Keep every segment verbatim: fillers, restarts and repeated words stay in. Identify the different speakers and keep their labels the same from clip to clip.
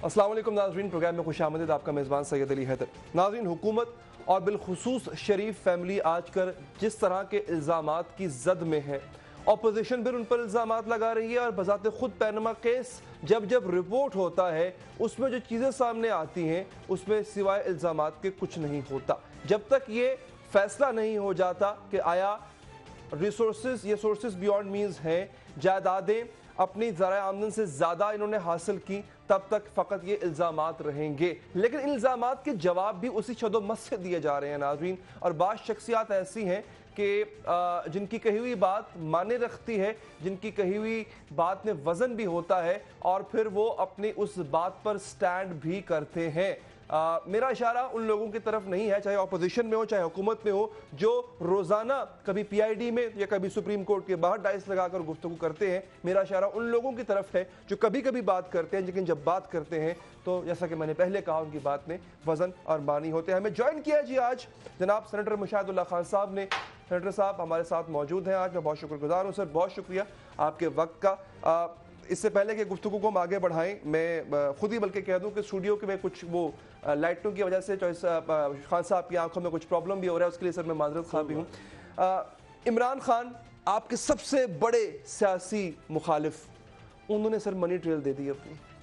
Speaker 1: अस्सलाम वालेकुम नाज़रीन, प्रोग्राम में खुशामदीद। आपका मेज़बान सैयद अली हैदर। नाज़रीन, हुकूमत और बिलखुसूस शरीफ फैमिली आजकल जिस तरह के इल्ज़ामात की जद में है, अपोजिशन भी उन पर इल्ज़ामात लगा रही है और बज़ाते खुद पैनमा केस जब जब रिपोर्ट होता है उसमें जो चीज़ें सामने आती हैं उसमें सिवाय इल्ज़ामात के कुछ नहीं होता। जब तक ये फैसला नहीं हो जाता कि आया रिसोर्सेज ये सोर्सेज बियॉन्ड मीन्स हैं, जायदादें अपनी ज़राए आमदन से ज़्यादा इन्होंने हासिल की, तब तक फ़कत ये इल्ज़ामात रहेंगे। लेकिन इल्ज़ामात के जवाब भी उसी शदोमत से दिए जा रहे हैं नाज़रीन। और बाज़ शख्सियात ऐसी हैं कि जिनकी कही हुई बात माने रखती है, जिनकी कही हुई बात में वज़न भी होता है और फिर वो अपनी उस बात पर स्टैंड भी करते हैं। आ, मेरा इशारा उन लोगों की तरफ नहीं है, चाहे अपोजिशन में हो चाहे हुकूमत में हो, जो रोज़ाना कभी पी आई डी में या कभी सुप्रीम कोर्ट के बाहर डाइस लगाकर गुफ्तगू करते हैं। मेरा इशारा उन लोगों की तरफ है जो कभी कभी बात करते हैं, लेकिन जब बात करते हैं तो जैसा कि मैंने पहले कहा उनकी बात में वज़न और मानी होते हैं। हमें ज्वाइन किया जी आज जनाब सेनेटर मुशाहिदुल्लाह खान साहब ने। सेनेटर साहब हमारे साथ मौजूद हैं आज, मैं बहुत शुक्रगुजार हूँ सर, बहुत शुक्रिया आपके वक्त का। आ, इससे पहले कि गुफ्तगू को हम आगे बढ़ाएं, मैं खुद ही बल्कि कह दूं कि स्टूडियो के में कुछ वो लाइटों की वजह से खान साहब की आंखों में कुछ प्रॉब्लम भी हो रहा है, उसके लिए सर मैं माजरत खा भी हूँ। इमरान खान आपके सबसे बड़े सियासी मुखालिफ, उन्होंने सर मनी ट्रेल दे दी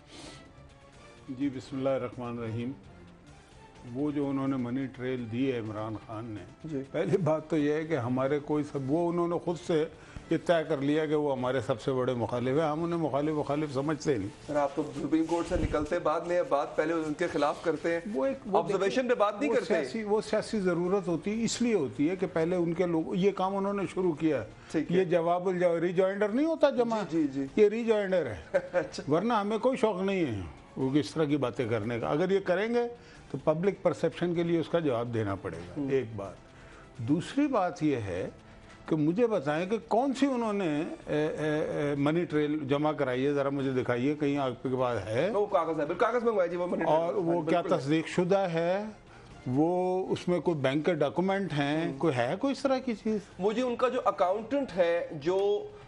Speaker 1: अपनी।
Speaker 2: जी बिस्मिल्लाहिर्रहमानिर्रहीम। वो जो उन्होंने मनी ट्रेल दी है इमरान खान ने, पहली बात तो यह है कि हमारे कोई सब वो उन्होंने खुद से ये तय कर लिया कि वो हमारे सबसे बड़े मुखालिफ है, हम उन्हें मुखालिफ मुखालिफ समझते नहीं।
Speaker 1: सर आप तो सुप्रीम कोर्ट से निकलते बाद में बात पहले उनके खिलाफ करते हैं, वो एक ऑब्जर्वेशन पे बात नहीं करते।
Speaker 2: सियासी, वो सियासी ज़रूरत होती है, इसलिए होती है कि पहले उनके लोग ये काम उन्होंने शुरू किया। ये जवाब रिजॉइंडर नहीं होता जमा,
Speaker 1: जी, जी, जी।
Speaker 2: ये रिजॉइंडर है। वरना हमें कोई शौक नहीं है वो इस तरह की बातें करने का। अगर ये करेंगे तो पब्लिक परसेप्शन के लिए उसका जवाब देना पड़ेगा, एक बात। दूसरी बात यह है कि मुझे बताएं कि कौन सी उन्होंने ए, ए, ए, मनी ट्रेल जमा कराई है, ज़रा मुझे दिखाइए, कहीं आपके पास है?
Speaker 1: वो कागज़ है, कागज़ मंगवाई जी वो मनी ट्रेल।
Speaker 2: और वो क्या तस्दीक शुदा है, वो उसमें कोई बैंक के डॉक्यूमेंट हैं, कोई है कोई इस तरह की चीज़?
Speaker 1: वो जी उनका जो अकाउंटेंट है जो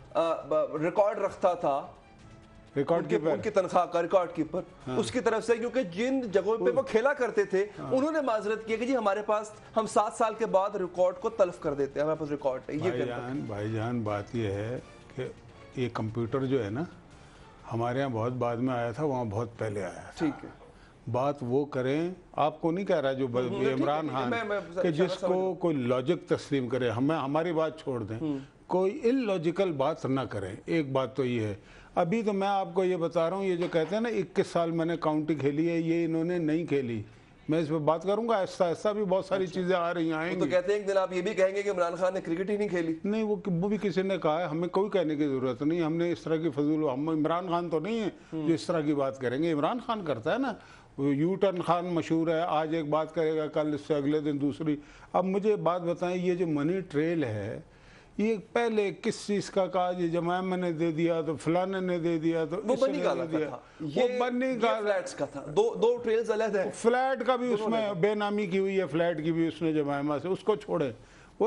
Speaker 1: रिकॉर्ड रखता था,
Speaker 2: रिकॉर्ड कीपर,
Speaker 1: उनकी तनख्वाह का रिकॉर्ड कीपर, हाँ। उसकी तरफ से, क्योंकि जिन जगहों पे वो खेला करते थे, हाँ। उन्होंने माजरत किया कि जी हमारे पास हम सात साल के बाद रिकॉर्ड को तल्फ कर देते हैं, हमारे पास रिकॉर्ड है। ये
Speaker 2: भाईजान भाईजान बात ये है कि ये कंप्यूटर जो है ना हमारे यहाँ बहुत बाद में आया था, वहाँ बहुत पहले आया था।
Speaker 1: ठीक है,
Speaker 2: बात वो करें, आपको नहीं कह रहा जो इमरान खान कि जिसको कोई लॉजिक तस्लीम करे, हमें हमारी बात छोड़ दें, कोई इलॉजिकल बात ना करें। एक बात तो ये है, अभी तो मैं आपको ये बता रहा हूँ, ये जो कहते हैं ना इक्कीस साल मैंने काउंटी खेली है, ये इन्होंने नहीं खेली। मैं इस पर बात करूंगा, ऐसा ऐसा भी बहुत सारी अच्छा। चीज़ें आ रही आएंगी।
Speaker 1: तो कहते हैं एक दिन आप ये भी कहेंगे कि इमरान खान ने क्रिकेट ही नहीं खेली।
Speaker 2: नहीं, वो वो भी किसी ने कहा है, हमें कोई कहने की ज़रूरत नहीं। हमने इस तरह की फजूल, हम इमरान खान तो नहीं है जो इस तरह की बात करेंगे। इमरान खान करता है ना, यू टर्न खान मशहूर है, आज एक बात करेगा कल इससे अगले दिन दूसरी। अब मुझे बात बताएं, ये जो मनी ट्रेल है ये पहले किस चीज का कहा, ये जमाया मैंने दे दिया तो फलाने ने दे दिया तो
Speaker 1: वो बनी गाला का था,
Speaker 2: वो बनी गाला
Speaker 1: फ्लैट्स का था, दो दो ट्रेल्स अलग है।
Speaker 2: फ्लैट का भी उसमें बेनामी की हुई है, फ्लैट की भी उसने जमाया से, उसको छोड़े। वो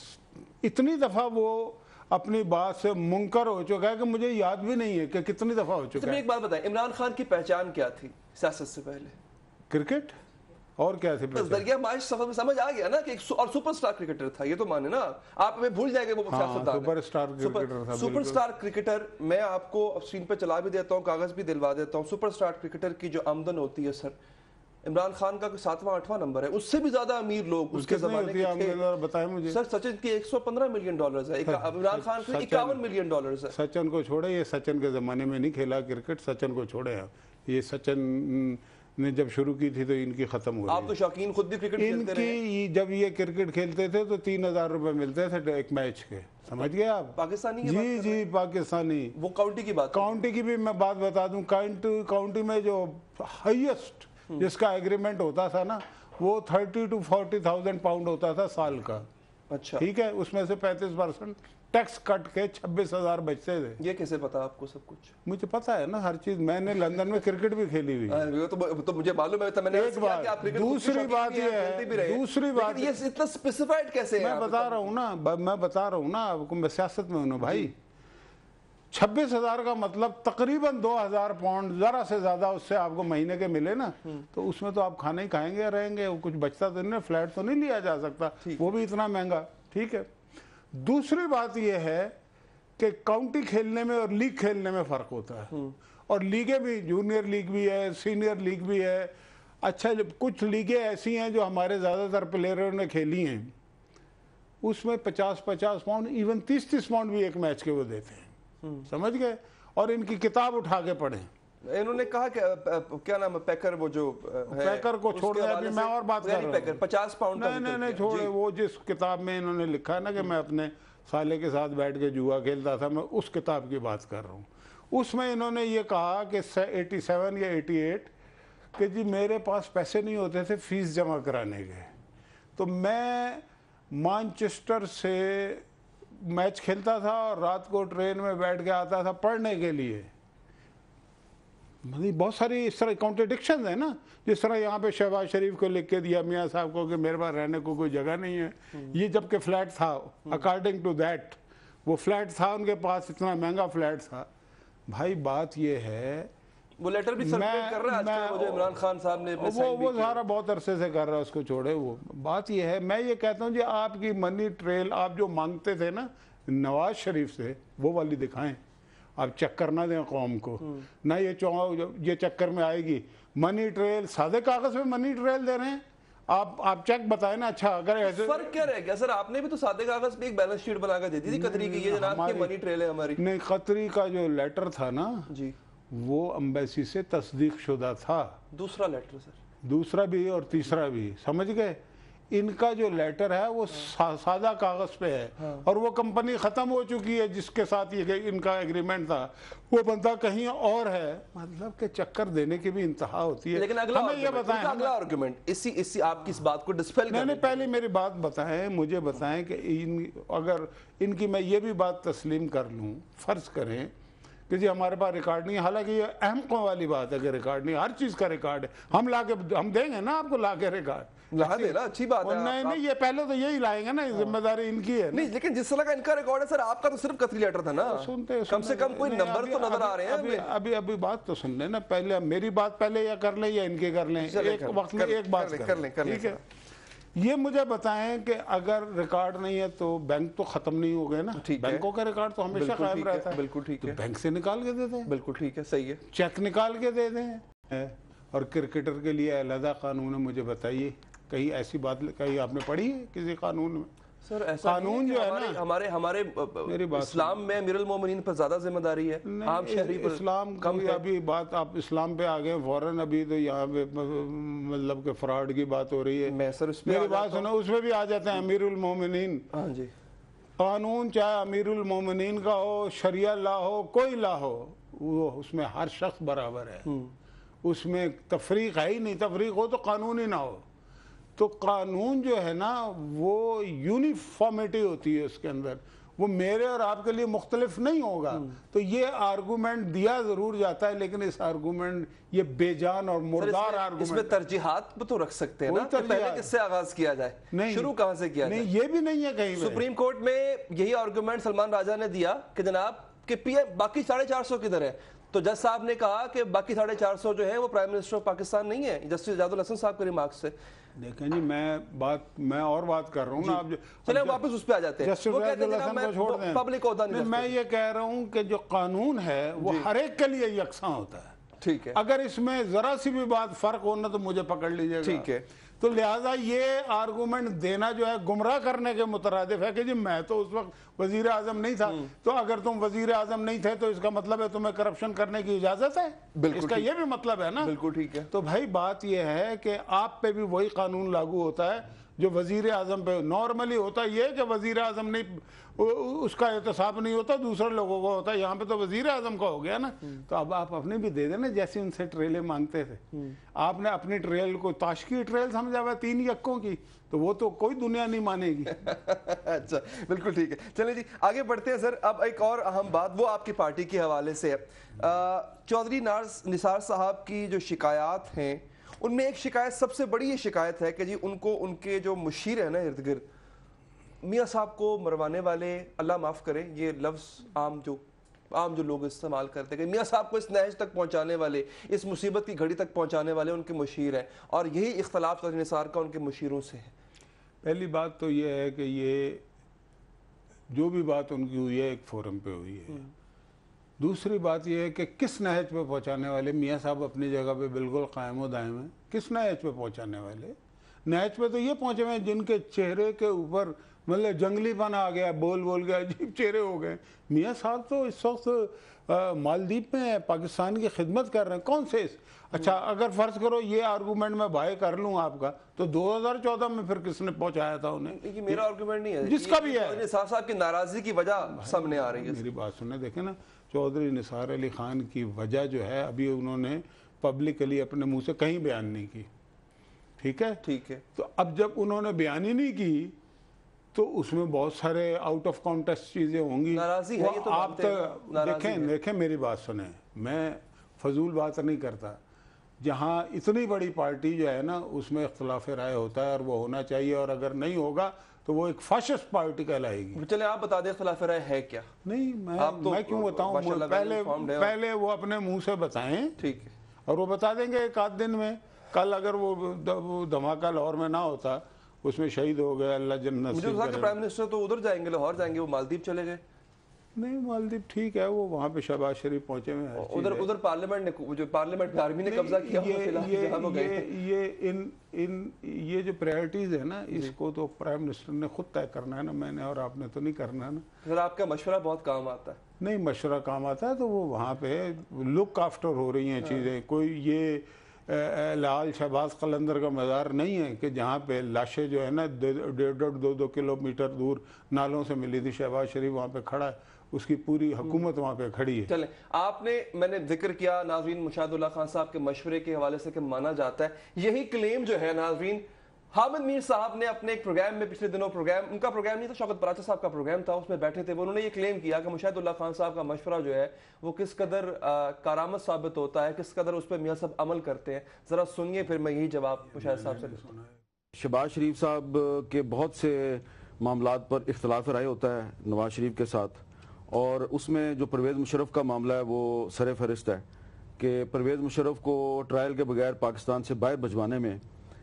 Speaker 2: इतनी दफा वो अपनी बात से मुनकर हो चुका है कि मुझे याद भी नहीं है कि कितनी दफा हो चुका है।
Speaker 1: एक बात बताएं, इमरान खान की पहचान क्या थी सियासत से पहले?
Speaker 2: क्रिकेट और क्या थी?
Speaker 1: दरिया माश सफर में समझ आ गया ना कि एक और सुपरस्टार क्रिकेटर था, ये तो माने ना आप, हमें भूल जाएंगे वो सियासतदान है।
Speaker 2: सुपरस्टार क्रिकेटर था,
Speaker 1: सुपरस्टार क्रिकेटर। मैं आपको स्क्रीन पे चला भी देता हूँ, कागज भी दिलवा देता हूँ। सुपरस्टार क्रिकेटर की जो आमदन होती है सर, इमरान खान का सातवां आठवां नंबर है, उससे भी ज्यादा अमीर लोग उसके जमाने के थे।
Speaker 2: बताएं मुझे
Speaker 1: सर, सचिन की एक सौ पंद्रह मिलियन डॉलर्स है, इमरान खान के इक्यावन मिलियन डॉलर्स है।
Speaker 2: सचिन को छोड़े, ये सचिन के जमाने में नहीं खेला क्रिकेट, सचिन को छोड़े। ये सचिन ने जब शुरू की थी तो इनकी खत्म हो गई।
Speaker 1: आप तो शौकीन खुद भी क्रिकेट खेलते रहे।
Speaker 2: इनकी जब ये क्रिकेट खेलते थे तो तीन हजार रुपए मिलते थे एक मैच के, समझ गए आप?
Speaker 1: पाकिस्तानी की
Speaker 2: जी जी पाकिस्तानी,
Speaker 1: वो काउंटी की बात,
Speaker 2: काउंटी की भी मैं बात बता दूं। काउंटी काउंटी में जो हाईएस्ट जिसका एग्रीमेंट होता था ना, वो thirty two forty thousand pound होता था साल का।
Speaker 1: अच्छा, ठीक है,
Speaker 2: उसमें से पैंतीस परसेंट टैक्स कट के छब्बीस हजार बचते थे।
Speaker 1: ये कैसे पता आपको सब कुछ?
Speaker 2: मुझे पता है ना हर चीज, मैंने लंदन में क्रिकेट भी खेली हुई है।
Speaker 1: तो, तो मुझे मालूम है, मैंने
Speaker 2: एक बात। दूसरी बात ये है, दूसरी बात
Speaker 1: ये इतना स्पेसिफाइड कैसे है?
Speaker 2: मैं बता रहा हूँ ना, मैं बता रहा हूँ ना आपको, मैं सियासत में हूँ ना भाई। छब्बीस हजार का मतलब तकरीबन दो हजार पाउंड, ज़रा से ज़्यादा उससे आपको महीने के मिले ना, तो उसमें तो आप खाना ही खाएंगे रहेंगे, वो कुछ बचता तो नहीं, फ्लैट तो नहीं लिया जा सकता, वो भी इतना महंगा। ठीक है। दूसरी बात ये है कि काउंटी खेलने में और लीग खेलने में फ़र्क होता है, और लीगें भी, जूनियर लीग भी है, सीनियर लीग भी है। अच्छा, कुछ लीगें ऐसी हैं जो हमारे ज़्यादातर प्लेयरों ने खेली हैं, उसमें पचास पचास पाउंड, इवन तीस तीस पाउंड भी एक मैच के वो देते हैं, समझ गए। और इनकी किताब उठा के पढ़ें।
Speaker 1: इन्होंने कहा कि क्या नाम है, पैकर, वो जो है,
Speaker 2: पैकर को छोड़ दिया। अभी मैं और बात कर रहा हूँ,
Speaker 1: पचास पाउंड
Speaker 2: नहीं नहीं नहीं छोड़े, वो जिस किताब में इन्होंने लिखा है ना कि मैं अपने साले के साथ बैठ के जुआ खेलता था, मैं उस किताब की बात कर रहा हूँ। उसमें इन्होंने ये कहा कि एटी सेवन या एटी एट कि जी मेरे पास पैसे नहीं होते थे फीस जमा कराने के, तो मैं मैनचेस्टर से मैच खेलता था और रात को ट्रेन में बैठ के आता था पढ़ने के लिए। मतलब बहुत सारी इस तरह कॉन्ट्रडिक्शन है ना, जिस तरह यहाँ पे शहबाज शरीफ को लिख के दिया मियाँ साहब को कि मेरे पास रहने को कोई जगह नहीं है, ये जबकि फ्लैट था, अकॉर्डिंग टू दैट वो फ्लैट था उनके पास, इतना महंगा फ्लैट था। भाई बात ये है,
Speaker 1: वो लेटर भी सर्कुलेट कर रहा है आजकल, वो जो इमरान खान साहब ने अपने
Speaker 2: वो वो सारा बहुत अरसे से कर रहा है, उसको छोड़े। वो बात ये है, मैं ये कहता हूँ जी आपकी मनी ट्रेल आप जो मांगते थे ना नवाज शरीफ से, वो वाली दिखाएं। आप चक्कर ना दें कौम को ना, ये चौ ये चक्कर में आएगी मनी ट्रेल, सादे कागज में मनी ट्रेल दे रहे हैं आप। आप चेक बताएं ना। अच्छा अगर ऐसे
Speaker 1: फर्क क्या रह गया सर, आपने भी तो सादे कागज पे एक बैलेंस शीट बनाकर दे दी थी कतरी की, ये जनाब की मनी ट्रेल है हमारी।
Speaker 2: नहीं, कतरी का जो लेटर था ना
Speaker 1: जी,
Speaker 2: वो अम्बेसी से तस्दीक शुदा था।
Speaker 1: दूसरा लेटर सर,
Speaker 2: दूसरा भी और तीसरा भी, समझ गए। इनका जो लेटर है वो सा, सादा कागज पे है, हाँ। और वो कंपनी खत्म हो चुकी है जिसके साथ ये इनका एग्रीमेंट था, वो बंदा कहीं और है। मतलब के चक्कर देने की भी इंतहा होती है।
Speaker 1: लेकिन अगला
Speaker 2: हमें ये बताएं,
Speaker 1: अगला आर्गुमेंट इसी इसी आपकी इस बात को डिस्पेल
Speaker 2: करने नहीं, पहले मेरी बात बताएं, मुझे बताएं कि इन अगर इनकी मैं ये भी बात तस्लीम कर लूँ, फर्ज करें कि जी हमारे पास रिकॉर्ड नहीं है, हालांकि ये अहम वाली बात है कि रिकॉर्ड नहीं, हर चीज़ का रिकॉर्ड है, हम ला के हम देंगे ना आपको ला के रिकॉर्ड,
Speaker 1: ला देना अच्छी बात है।
Speaker 2: नहीं नहीं, ये पहले तो यही लाएंगे ना, जिम्मेदारी इनकी है।
Speaker 1: नहीं, लेकिन जिस तरह का इनका रिकॉर्ड है सर, आपका तो सिर्फ कतरी लेटर था ना,
Speaker 2: सुनते
Speaker 1: कम से कम कोई नंबर तो नजर आ रहे हैं।
Speaker 2: अभी अभी अभी बात तो सुन लेना, पहले मेरी बात पहले या कर लें या इनके कर लें, एक वक्त में एक बात कर लें, ठीक है। ये मुझे बताएं कि अगर रिकॉर्ड नहीं है तो बैंक तो खत्म नहीं हो गए ना, बैंकों का रिकॉर्ड तो हमेशा कायम रहता है।
Speaker 1: बिल्कुल ठीक है,
Speaker 2: बैंक से निकाल के दे दें,
Speaker 1: बिल्कुल ठीक है, सही है,
Speaker 2: चेक निकाल के दे दें। और क्रिकेटर के लिए अलग कानून है, मुझे बताइए कहीं ऐसी बात कहीं आपने पढ़ी है किसी कानून में?
Speaker 1: सर ऐसा
Speaker 2: कानून जो है ना,
Speaker 1: हमारे हमारे इस्लाम में अमीरुल मोमिनीन पर ज्यादा जिम्मेदारी है, आम शहरी पर
Speaker 2: इस्लाम कम। अभी बात आप इस्लाम पे आ गए फौरन, अभी तो यहाँ पे मतलब के फ्रॉड की बात हो रही है।
Speaker 1: मैं सर उस
Speaker 2: मेरी बात सुनो, उसमें भी आ जाते हैं अमीरुल मोमिनीन।
Speaker 1: हाँ जी,
Speaker 2: कानून चाहे अमीरुल मोमिनीन का हो, शरिया ला हो, कोई ला हो, वो उसमें हर शख्स बराबर है, उसमें तफरीक है ही नहीं। तफरीक हो तो कानून ही ना हो। तो कानून जो है ना वो यूनिफॉर्मिटी होती है उसके अंदर, वो मेरे और आपके लिए मुख्तलिफ नहीं होगा। तो ये आर्गूमेंट दिया जरूर जाता है, लेकिन इस आर्गूमेंट ये बेजान और मुर्दार आर्गूमेंट।
Speaker 1: इसमें तरजीहात तो रख सकते हैं ना, कि पहले किससे आगाज किया जाए, नहीं शुरू कहां से किया
Speaker 2: नहीं,
Speaker 1: जाए?
Speaker 2: ये भी नहीं है कहीं।
Speaker 1: सुप्रीम कोर्ट में यही आर्गूमेंट सलमान राजा ने दिया कि जनाब कि पीएम बाकी साढ़े चार सौ किधर है, तो जज साहब ने कहा कि बाकी साढ़े चार सौ जो है वो प्राइम मिनिस्टर ऑफ पाकिस्तान नहीं है, जस्टिस जादुल हसन साहब के रिमार्क्स से।
Speaker 2: देखें जी, मैं बात मैं और बात कर रहा हूँ ना, आप
Speaker 1: चले वापस उस पे आ जाते हैं।
Speaker 2: वो कहते हैं मैं छोड़ दें,
Speaker 1: पब्लिक होता नहीं,
Speaker 2: मैं ये कह रहा हूँ कि जो कानून है वो हर एक के लिए यकसा होता है,
Speaker 1: ठीक है।
Speaker 2: अगर इसमें जरा सी भी बात फर्क होना तो मुझे पकड़ लीजिएगा,
Speaker 1: ठीक है।
Speaker 2: तो लिहाजा ये आर्गूमेंट देना जो है गुमराह करने के मुतरादिफ है कि जी मैं तो उस वक्त वजीर आजम नहीं था, तो अगर तुम वजीर आजम नहीं थे तो इसका मतलब है तुम्हें करप्शन करने की इजाजत है, इसका ये भी मतलब है ना।
Speaker 1: बिल्कुल ठीक है।
Speaker 2: तो भाई बात यह है कि आप पे भी वही कानून लागू होता है जो वजीर आजम पे नॉर्मली होता है। ये कि वजीर आजम नहीं, उसका एहतसाब नहीं होता, दूसरे लोगों का होता है, यहाँ पे तो वजीर आजम का हो गया ना। तो अब आप अपनी भी दे देना, जैसे उनसे ट्रेलें मांगते थे, आपने अपनी ट्रेल को ताश की ट्रेल समझा हुआ तीन यक्कों की, तो वो तो कोई दुनिया नहीं मानेगी।
Speaker 1: अच्छा, बिल्कुल ठीक है। चलिए जी आगे बढ़ते हैं सर। अब एक और अहम बात वो आपकी पार्टी के हवाले से है। चौधरी निसार साहब की जो शिकायत हैं उनमें एक शिकायत सबसे बड़ी ये शिकायत है कि जी उनको उनके जो मुशीर है ना इर्द गिर्द मियाँ साहब को मरवाने वाले, अल्लाह माफ़ करे ये लफ्ज़ आम जो عام جو لوگ استعمال کرتے ہیں کہ میاں صاحب کو اس نہج تک پہنچانے والے, اس مصیبت کی گھڑی تک پہنچانے والے ان کے مشیر ہیں, اور یہی اختلاف چودھری نثار کا ان کے مشیروں سے ہے.
Speaker 2: پہلی بات تو یہ ہے کہ یہ جو بھی بات ان کی ہوئی ہے ایک فورم پہ ہوئی ہے. دوسری بات یہ ہے کہ کس نہج پہ پہنچانے والے, میاں صاحب اپنی جگہ پہ بالکل قائم و دائم ہیں, کس نہج پہ پہنچانے والے؟ نہج پہ تو یہ پہنچے ہوئے ہیں جن کے چہرے کے اوپر مطلب جنگلی پن آ گیا, بول بول کے عجیب چہرے ہو گئے. میاں صاحب تو اس وقت مالدیپ میں پاکستان کی خدمت کر رہے ہیں. کون سے اس اچھا اگر فرض کرو یہ آرگومنٹ میں بھائی کر لوں آپ کا, تو دو ہزار چودہ میں پھر کس نے پہنچایا تھا انہیں؟
Speaker 1: یہ میرا آرگومنٹ نہیں ہے,
Speaker 2: جس کا بھی ہے.
Speaker 1: نثار صاحب کی ناراضی کی وجہ سامنے آ رہی ہے.
Speaker 2: میری بات سنیں, دیکھیں نا, چودھری نثار علی خان کی وجہ جو ہے ابھی انہوں نے پبلکلی اپنے منہ سے کہیں بیان نہیں کی, ٹھیک ہے
Speaker 1: ٹھیک ہے.
Speaker 2: تو اب جب انہوں نے بیان ہی نہیں کی تو اس میں بہت سارے آؤٹ آف کانٹیکسٹ چیزیں ہوں گی.
Speaker 1: ناراضی ہے, یہ تو
Speaker 2: آپ دیکھیں دیکھیں میری بات سنیں, میں فضول بات نہیں کرتا. جہاں اتنی بڑی پارٹی جو ہے نا اس میں اختلاف رائے ہوتا ہے اور وہ ہونا چاہیے, اور اگر نہیں ہوگا تو وہ ایک فاشسٹ پارٹی کہلائے گی.
Speaker 1: چلے آپ بتا دیں اختلاف رائے ہے کیا؟
Speaker 2: نہیں میں میں کیوں بتاؤں, پہلے پہلے وہ اپنے منہ سے بتائیں,
Speaker 1: ٹھیک ہے,
Speaker 2: اور وہ بتا دیں گے ایک آدھ دن میں. کل اگر وہ دھماکہ لاہور میں نہ ہوتا, اس میں شہید ہو گئے, اللہ جنت
Speaker 1: مجھے لگا کہ پرائم منسٹر تو ادھر جائیں گے, لاہور جائیں گے, وہ مالدیپ چلے گئے.
Speaker 2: نہیں مالدیپ ٹھیک ہے, وہ وہاں پہ شہباز شریف پہنچے ہوئے ہیں.
Speaker 1: ادھر ادھر پارلیمنٹ نے جو پارلیمنٹ میں آرمی نے قبضہ کیا,
Speaker 2: یہ ان ان یہ جو پرائرٹیز ہے نا اس کو تو پرائم منسٹر نے خود طے کرنا ہے نا, میں نے اور آپ نے تو نہیں کرنا نا.
Speaker 1: سر آپ کا مشورہ بہت کام آتا ہے.
Speaker 2: نہیں مشورہ کام آتا ہے تو وہ وہاں پہ لک آفٹر ہو رہی ہیں چیزیں. کوئی یہ لال شہباز قلندر کا مزار نہیں ہے کہ جہاں پہ لاشیں جو ہے نا ڈیڑھ ڈیڑھ دو دو کلو میٹر دور نالوں سے ملی تھی. شہباز شریف وہاں پہ کھڑا ہے, اس کی پوری حکومت وہاں پہ کھڑی ہے.
Speaker 1: چلیں, آپ نے میں نے ذکر کیا ناظرین مشاہد اللہ خان صاحب کے مشورے کے حوالے سے کہ مانا جاتا ہے یہی کلیم جو ہے ناظرین حامد میر صاحب نے اپنے ایک پروگرام میں پچھلے دنوں, پروگرام ان کا پروگرام نہیں تھا, شوکت پراچا صاحب کا پروگرام تھا, اس میں بیٹھے تھے, انہوں نے یہ کلیم کیا کہ مشاہد اللہ خان صاحب کا مشورہ جو ہے وہ کس قدر کارآمد ثابت ہوتا ہے, کس قدر اس پہ میاں صاحب عمل کرتے ہیں. ذرا سنیے پھر میں یہی جواب مشاہد صاحب سے لیتا ہوں.
Speaker 3: شہباز شریف صاحب کے بہت سے معاملات پر اختلاف رائے ہوتا ہے نواز شریف کے ساتھ, اور اس میں جو پرویز مشرف کا معاملہ ہے وہ سر فہرست ہے کہ پرویز مشرف کو ٹرائل کے بغیر پاکستان سے باہر بھجوانے میں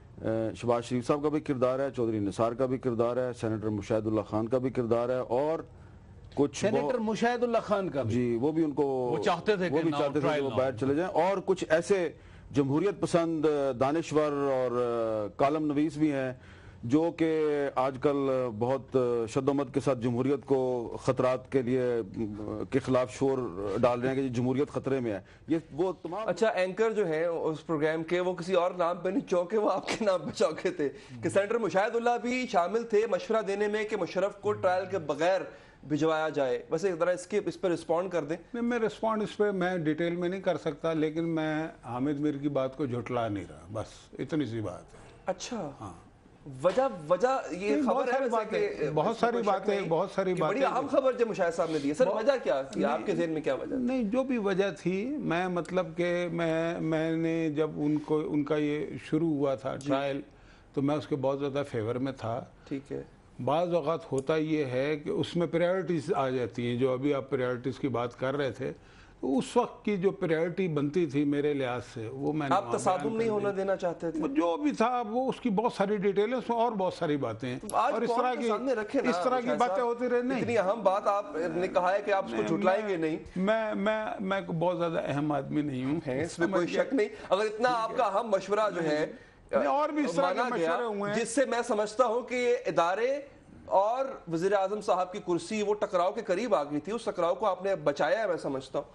Speaker 3: شہباز شریف صاحب کا بھی کردار ہے, چودھری نثار کا بھی کردار ہے, سینیٹر مشاہد اللہ خان کا بھی کردار ہے, اور کچھ
Speaker 4: سینیٹر مشاہد اللہ خان کا بھی,
Speaker 3: جی وہ بھی ان کو
Speaker 4: وہ چاہتے تھے
Speaker 3: وہ بھی چاہتے تھے کہ وہ باہر چلے جائیں, اور کچھ ایسے جمہوریت پسند دانشور اور کالم نویس بھی ہیں جو کہ آج کل بہت شدت کے ساتھ جمہوریت کو خطرات کے لیے کے خلاف شور ڈال رہے ہیں کہ جمہوریت خطرے میں ہے. یہ وہ تمام
Speaker 1: اچھا اینکر جو ہیں اس پروگرام کے وہ کسی اور نام پہ نہیں چونکے, وہ آپ کے نام پہ چونکے تھے کہ سینیٹر مشاہد اللہ بھی شامل تھے مشورہ دینے میں کہ مشرف کو ٹرائل کے بغیر بھجوایا جائے. ویسے ذرا اس کے اس پہ رسپونڈ کر دیں.
Speaker 2: نہیں میں رسپونڈ اس پہ میں ڈیٹیل میں نہیں کر سکتا, لیکن میں حامد میر کی بات کو جھٹلا نہیں رہا, بس اتنی سی بات ہے.
Speaker 1: اچھا ہاں, وجہ وجہ یہ خبر ہے
Speaker 2: کہ بہت ساری باتیں بہت ساری باتیں
Speaker 1: بڑی اہم خبر جو مشاہد صاحب نے دی ہے. سر وجہ کیا تھی آپ کے ذہن میں, کیا وجہ؟
Speaker 2: نہیں جو بھی وجہ تھی, میں مطلب کہ میں میں نے جب ان کو ان کا یہ شروع ہوا تھا ٹرائل تو میں اس کے بہت زیادہ فیور میں تھا.
Speaker 1: ٹھیک ہے,
Speaker 2: بعض اوقات ہوتا یہ ہے کہ اس میں پریارٹیز آ جاتی ہیں, جو ابھی آپ پریارٹیز کی بات کر رہے تھے, اس وقت کی جو پریارٹی بنتی تھی میرے لحاظ سے وہ میں نے
Speaker 1: آپ تصادم نہیں ہونا دینا چاہتے تھے.
Speaker 2: جو بھی تھا وہ اس کی بہت ساری ڈیٹیل ہے, اس میں اور بہت ساری باتیں ہیں, اور اس طرح کی اس طرح کی باتیں ہوتی رہے. نہیں
Speaker 1: اتنی اہم بات آپ نے کہا ہے کہ آپ اس کو جھٹلائیں گے نہیں.
Speaker 2: میں میں میں بہت زیادہ اہم آدمی نہیں ہوں,
Speaker 1: اس میں کوئی شک نہیں. اگر اتنا آپ کا اہم مشورہ جو ہے
Speaker 2: اور بھی اس طرح کے مشورے ہوئے ہیں
Speaker 1: جس سے میں سمجھتا ہوں کہ یہ ادارے اور وزیر اعظم صاحب کی کرسی وہ ٹکراؤ کے قریب آ گئی تھی, اس ٹکراؤ کو آپ نے بچایا ہے میں سمجھتا ہوں,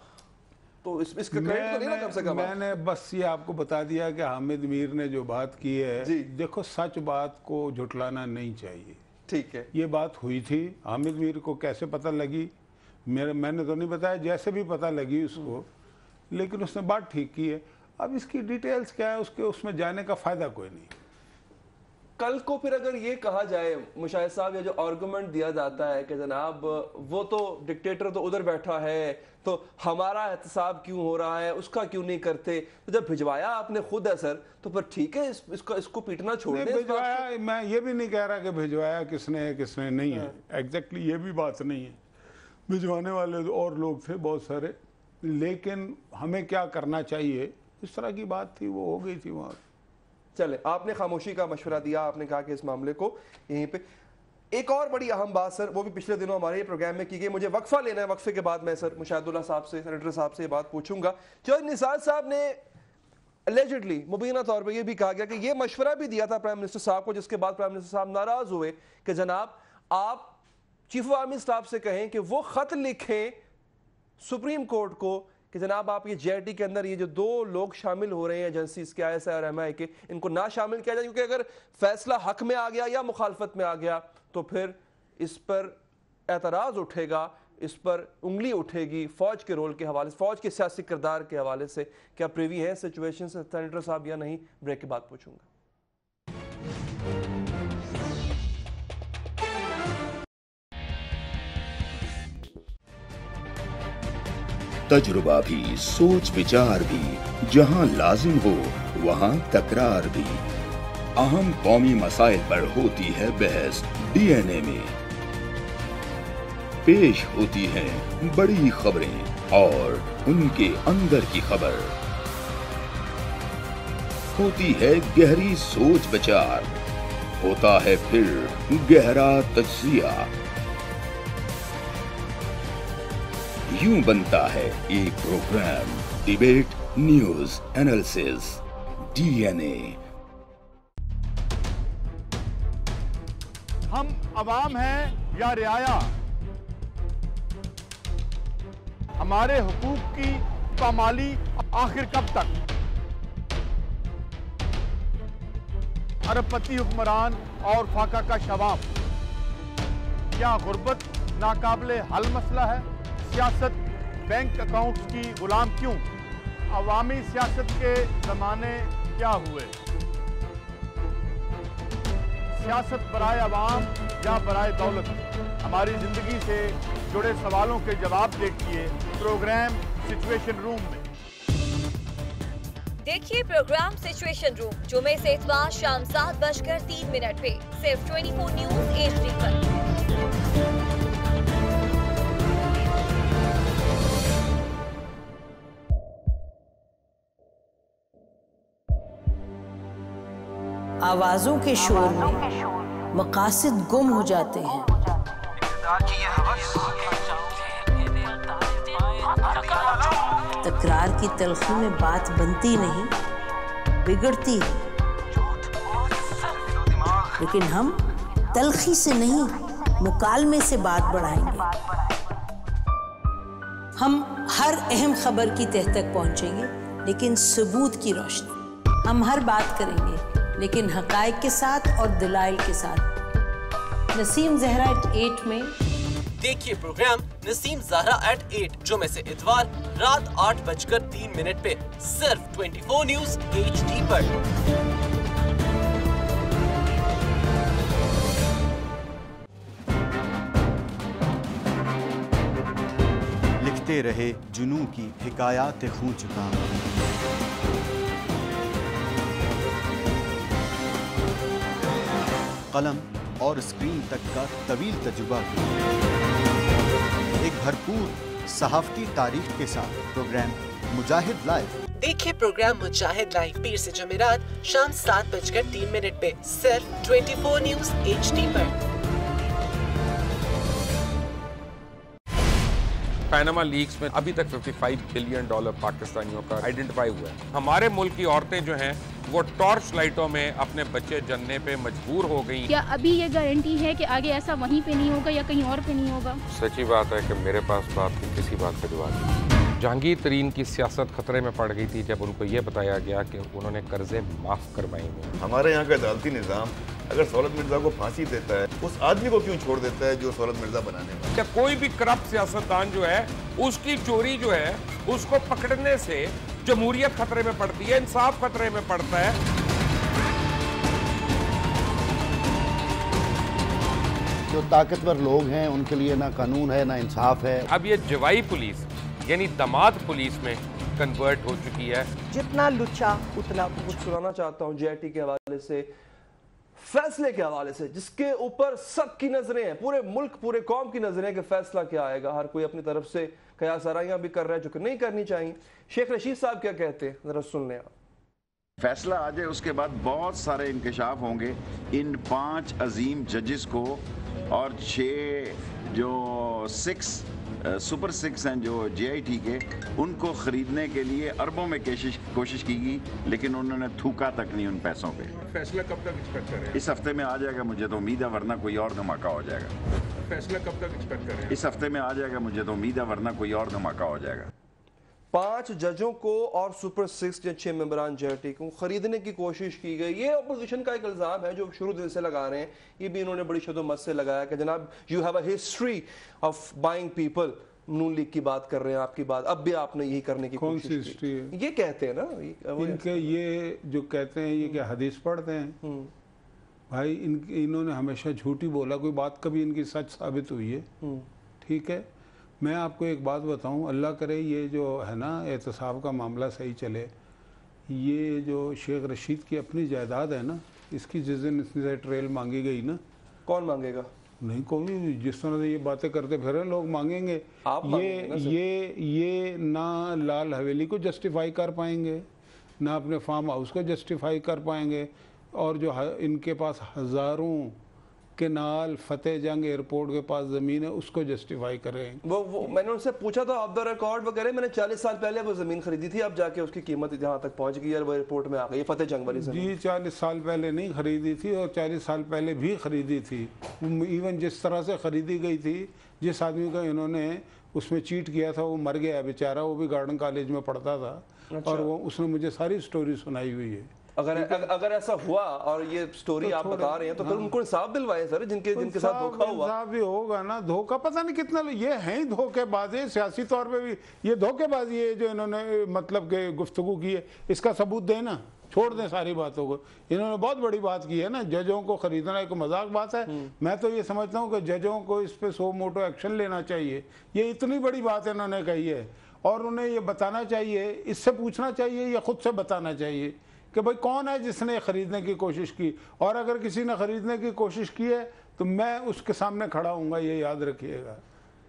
Speaker 1: تو اس اس کا کریڈٹ تو نہیں نا کم سے کم.
Speaker 2: میں نے بس یہ آپ کو بتا دیا کہ حامد میر نے جو بات کی ہے, دیکھو سچ بات کو جھٹلانا نہیں چاہیے.
Speaker 1: ٹھیک ہے,
Speaker 2: یہ بات ہوئی تھی, حامد میر کو کیسے پتہ لگی میرے میں نے تو نہیں بتایا, جیسے بھی پتہ لگی اس کو, لیکن اس نے بات ٹھیک کی ہے. اب اس کی ڈیٹیلز کیا ہے اس کے اس میں جانے کا فائدہ کوئی نہیں.
Speaker 1: کل کو پھر اگر یہ کہا جائے مشاہد صاحب, یہ جو آرگومنٹ دیا جاتا ہے کہ جناب وہ تو ڈکٹیٹر تو ادھر بیٹھا ہے تو ہمارا احتساب کیوں ہو رہا ہے, اس کا کیوں نہیں کرتے, تو جب بھجوایا آپ نے خود ہے سر تو پھر ٹھیک ہے اس کو اس کو پیٹنا چھوڑ دیں.
Speaker 2: بھجوایا میں یہ بھی نہیں کہہ رہا کہ بھجوایا کس نے کس نے نہیں ہے, ایگزیکٹلی یہ بھی بات نہیں ہے. भिजवाने वाले और लोग थे बहुत सारे, लेकिन हमें क्या करना चाहिए इस तरह की बात थी, वो हो गई थी वहाँ।
Speaker 1: चले, आपने खामोशी का मशवरा दिया, आपने कहा कि इस मामले को यहीं पे। एक और बड़ी अहम बात सर, वो भी पिछले दिनों हमारे प्रोग्राम में की गई, मुझे वक्फा लेना है, वक्फे के बाद मैं सर मुशाहिदुल्लाह साहब से, सेनेटर साहब से ये बात पूछूंगा। जज निसार साहब ने एलिजिडली मुबीना तौर पे ये भी कहा गया कि ये मशवरा भी दिया था प्राइम मिनिस्टर साहब को, जिसके बाद प्राइम मिनिस्टर साहब नाराज हुए कि जनाब आप चीफ ऑफ आर्मी स्टाफ से कहें कि वो खत लिखें सुप्रीम कोर्ट को कि जनाब आप ये जे आई टी के अंदर ये जो दो लोग शामिल हो रहे हैं एजेंसीज के, आई एस आई और एम आई के, इनको ना शामिल किया जाए, क्योंकि अगर फैसला हक में आ गया या मुखालफत में आ गया तो फिर इस पर एतराज़ उठेगा, इस पर उंगली उठेगी फौज के रोल के हवाले से, फौज के सियासी किरदार के हवाले से। क्या प्रिवी है सिचुएशन से सेनेटर साहब या नहीं, ब्रेक के बाद पूछूंगा।
Speaker 5: तजुर्बा भी, सोच विचार भी, जहां लाजिम हो वहां तकरार भी। अहम कौमी मसाइल पर होती है बहस डी एन ए में। पेश होती हैं बड़ी खबरें और उनके अंदर की खबर। होती है गहरी सोच विचार, होता है फिर गहरा तज्जिया। यूं बनता है एक programme, debate news analysis D N A.
Speaker 6: हम अवाम हैं या रियाया, हमारे हुकूक की पामाली आखिर कब तक? अरबपति हुक्मरान और फाका का शवाब, क्या गुर्बत नाकाबिले हल मसला है? सियासत बैंक अकाउंट्स की गुलाम क्यों? अवामी सियासत के जमाने क्या हुए? सियासत बराए अवाम या बराए दौलत? हमारी जिंदगी से जुड़े सवालों के जवाब देखिए प्रोग्राम सिचुएशन रूम में।
Speaker 7: देखिए प्रोग्राम सिचुएशन रूम जुमे से इतवार शाम सात बजकर तीन मिनट पे सिर्फ चौबीस न्यूज एच डी पर।
Speaker 8: आवाजों के शोर में मकासद गुम हो जाते हैं। तकरार की तलखी में बात बनती नहीं, बिगड़ती है। लेकिन हम तलखी से नहीं, मुकालमे से बात बढ़ाएंगे। हम हर अहम खबर की तह तक पहुंचेंगे, लेकिन सबूत की रोशनी। हम हर बात करेंगे, लेकिन हकायक के साथ और दलाइल के साथ। नसीम ज़हरा एट एट में
Speaker 9: देखिए programme Naseem Zahra eight eight जुमे से इतवार रात आठ बजकर तीन मिनट पे सिर्फ चौबीस न्यूज एच डी पर।
Speaker 10: लिखते रहे जुनू की हिकायात खूं चुका, कलम और स्क्रीन तक का तवील तजुर्बा, एक भरपूर सहाफती तारीख के साथ प्रोग्राम मुजाहिद लाइव।
Speaker 9: देखिए प्रोग्राम मुजाहिद लाइव पीर से जुमेरात शाम सात बजकर तीन मिनट पे सिर्फ चौबीस न्यूज एच डी पर।
Speaker 11: पैनामा लीक्स में अभी तक पचपन बिलियन डॉलर पाकिस्तानियों का आइडेंटिफाई हुआ है। हमारे मुल्क की औरतें जो हैं वो टॉर्च लाइटों में अपने बच्चे जनने पे मजबूर हो गई।
Speaker 12: क्या अभी ये गारंटी है कि आगे ऐसा वहीं पे नहीं होगा या कहीं और पे नहीं होगा?
Speaker 11: सच्ची बात है कि मेरे पास तो आपकी किसी बात का जवाब नहीं। जहांगीर तरीन की सियासत खतरे में पड़ गई थी जब उनको ये बताया गया कि उन्होंने कर्जे माफ करवाएंगे।
Speaker 13: हमारे यहाँ का अदालती निज़ाम अगर सौलत मिर्जा को फांसी देता है, उस आदमी को क्यों छोड़ देता है जो सौलत मिर्जा बनाने वाला?
Speaker 11: क्या कोई भी करप्ट सियासतदान जो है उसकी चोरी जो है उसको पकड़ने से जमहूरियत खतरे में पड़ती है, इंसाफ खतरे में पड़ता है।
Speaker 14: जो ताकतवर लोग हैं उनके लिए ना कानून है ना इंसाफ है।
Speaker 11: अब ये जवाई पुलिस यानी दमाद पुलिस में कन्वर्ट हो चुकी है।
Speaker 1: जितना लुच्चा उतना कुछ सुनाना चाहता हूँ जे आई टी के हवाले से। فیصلے کے حوالے سے جس کے اوپر سب کی نظریں ہیں, پورے ملک پورے قوم کی نظریں کہ فیصلہ کیا آئے گا, ہر کوئی اپنی طرف سے قیاس آرائیاں بھی کر رہا ہے جو کہ نہیں کرنی چاہیے. شیخ رشید صاحب کیا کہتے ہیں, ذرا سن لیں آپ.
Speaker 15: فیصلہ آ جائے اس کے بعد بہت سارے انکشاف ہوں گے ان پانچ عظیم ججز کو, اور چھ جو سکس سپر سکس ہیں جو جے آئی ٹی کے, ان کو خریدنے کے لیے اربوں میں کوشش کوشش کی گئی, لیکن انہوں نے تھوکا تک نہیں ان پیسوں پہ.
Speaker 11: فیصلہ کب تک ایکسپیکٹ کر رہے ہیں؟
Speaker 15: اس ہفتے میں آ جائے گا, مجھے تو امید ہے, ورنہ کوئی اور دھماکہ ہو جائے گا.
Speaker 11: فیصلہ کب تک ایکسپیکٹ کر رہے ہیں؟
Speaker 15: اس ہفتے میں آ جائے گا, مجھے تو امید ہے, ورنہ کوئی اور دھماکہ ہو جائے گا.
Speaker 1: پانچ ججوں کو اور سپر سکس یا چھ ممبران جے آئی ٹی کو خریدنے کی کوشش کی گئی. یہ اپوزیشن کا ایک الزام ہے جو شروع دن سے لگا رہے ہیں. یہ بھی انہوں نے بڑی شد و مت سے لگایا کہ جناب you have a history of buying people. Noon League کی بات کر رہے ہیں آپ کی بات, اب بھی آپ نے یہی کرنے کی کوشش کی.
Speaker 2: کون سی ہسٹری ہے
Speaker 1: یہ کہتے ہیں نا
Speaker 2: ان کے, یہ جو کہتے ہیں یہ کیا حدیث پڑھتے ہیں بھائی. ان انہوں نے ہمیشہ جھوٹی بولا, کوئی بات کبھی ان کی سچ ثابت ہوئی ہے؟ ٹھیک ہے, میں آپ کو ایک بات بتاؤں, اللہ کرے یہ جو ہے نا احتساب کا معاملہ صحیح چلے. یہ جو شیخ رشید کی اپنی جائیداد ہے نا, اس کی جس دن اس سے ٹریل مانگی گئی نا,
Speaker 1: کون مانگے گا؟
Speaker 2: نہیں کوئی, جس طرح سے یہ باتیں کرتے پھر لوگ مانگیں گے. یہ یہ یہ نہ لال حویلی کو جسٹیفائی کر پائیں گے, نہ اپنے فارم ہاؤس کو جسٹیفائی کر پائیں گے, اور جو ان کے پاس ہزاروں کنال فتح جنگ ایئرپورٹ کے پاس زمین ہے اس کو جسٹیفائی کریں.
Speaker 1: وہ, وہ میں نے ان سے پوچھا تھا آف دا ریکارڈ وہ کہہ رہے میں نے چالیس سال پہلے وہ زمین خریدی تھی, اب جا کے اس کی قیمت جہاں تک پہنچ گئی ہے وہ ایئرپورٹ میں آ گئی, فتح جنگ والی زمین.
Speaker 2: جی چالیس سال پہلے نہیں خریدی تھی, اور چالیس سال پہلے بھی خریدی تھی. ایون جس طرح سے خریدی گئی تھی, جس آدمی کا انہوں نے اس میں چیٹ کیا تھا وہ مر گیا بیچارہ, وہ بھی گارڈن کالج میں پڑھتا تھا, اور وہ اس نے مجھے ساری سٹوری سنائی ہوئی ہے.
Speaker 1: اگر اگر ایسا ہوا اور یہ سٹوری آپ بتا رہے ہیں تو پھر ان کو انصاف دلوائے سر, جن کے جن کے ساتھ دھوکہ ہوا.
Speaker 2: انصاف بھی ہوگا نا, دھوکہ پتہ نہیں کتنا, یہ ہیں دھوکے بازی سیاسی طور پہ بھی, یہ دھوکے بازی ہے جو انہوں نے مطلب کہ گفتگو کی ہے, اس کا ثبوت دیں نا, چھوڑ دیں ساری باتوں کو. انہوں نے بہت بڑی بات کی ہے نا, ججوں کو خریدنا ایک مذاق بات ہے. میں تو یہ سمجھتا ہوں کہ ججوں کو اس پہ سو موٹو ایکشن لینا چاہیے. یہ اتنی بڑی بات انہوں نے کہی ہے, اور انہیں یہ بتانا چاہیے, اس سے پوچھنا چاہیے یا خود سے بتانا چاہیے کہ بھائی کون ہے جس نے خریدنے کی کوشش کی, اور اگر کسی نے خریدنے کی کوشش کی ہے تو میں اس کے سامنے کھڑا ہوں گا, یہ یاد رکھیے گا.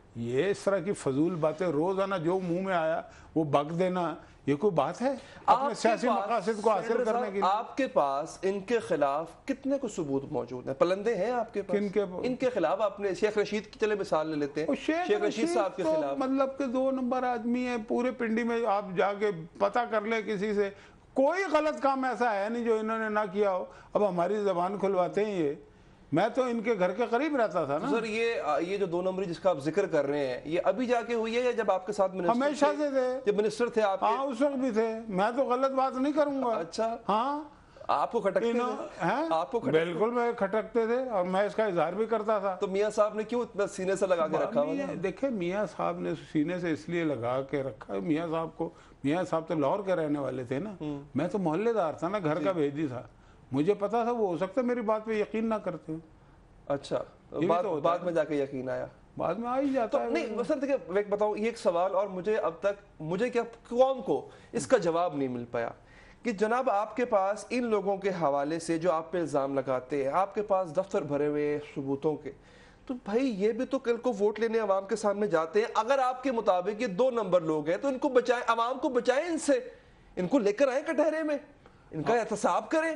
Speaker 2: یہ اس طرح کی فضول باتیں روزانہ جو منہ میں آیا وہ بک دینا, یہ کوئی بات ہے اپنے سیاسی مقاصد کو حاصل کرنے کے لیے؟
Speaker 1: آپ کے پاس ان کے خلاف کتنے کو ثبوت موجود ہیں, پلندے ہیں آپ کے پاس ان کے خلاف؟ آپ نے شیخ رشید کی چلے مثال لے لیتے ہیں, شیخ رشید صاحب کے خلاف
Speaker 2: مطلب کہ دو نمبر آدمی ہے پورے پنڈی میں, آپ جا کے پتہ کر لیں کسی سے, کوئی غلط کام ایسا ہے نہیں جو انہوں نے نہ کیا ہو. اب ہماری زبان کھلواتے ہیں یہ, میں تو ان کے گھر کے قریب رہتا تھا نا.
Speaker 1: سر یہ یہ جو دو نمبری جس کا آپ ذکر کر رہے ہیں, یہ ابھی جا کے ہوئی ہے یا جب آپ کے ساتھ منسٹر تھے؟
Speaker 2: ہمیشہ سے تھے,
Speaker 1: جب منسٹر تھے آپ.
Speaker 2: ہاں اس وقت بھی تھے, میں تو غلط بات نہیں کروں گا.
Speaker 1: اچھا,
Speaker 2: ہاں
Speaker 1: آپ کو کھٹکتے تھے؟ آپ کو
Speaker 2: بالکل میں کھٹکتے تھے, اور میں اس کا اظہار بھی کرتا تھا.
Speaker 1: تو میاں صاحب نے کیوں اتنا سینے سے لگا کے رکھا ہوا؟
Speaker 2: دیکھیں میاں صاحب نے سینے سے اس لیے لگا کے رکھا, میاں صاحب کو, میاں صاحب تو لاہور کے رہنے والے تھے نا, میں تو محلے دار تھا نا, گھر کا بھیجی تھا, مجھے پتا تھا وہ ہو سکتا میری بات پہ یقین نہ کرتے.
Speaker 1: اچھا, بعد میں جا کے یقین آیا,
Speaker 2: بعد میں آ ہی جاتا ہے.
Speaker 1: نہیں سر دیکھیں ایک بتاؤں, یہ ایک سوال, اور مجھے اب تک مجھے کیا قوم کو اس کا جواب نہیں مل پایا کہ جناب آپ کے پاس ان لوگوں کے حوالے سے جو آپ پہ الزام لگاتے ہیں, آپ کے پاس دفتر بھرے ہوئے ثبوتوں کے, تو بھائی یہ بھی تو کل کو ووٹ لینے عوام کے سامنے جاتے ہیں. اگر آپ کے مطابق یہ دو نمبر لوگ ہیں تو ان کو بچائیں, عوام کو بچائیں ان سے, ان کو لے کر آئیں کٹہرے میں, ان کا احتساب کریں.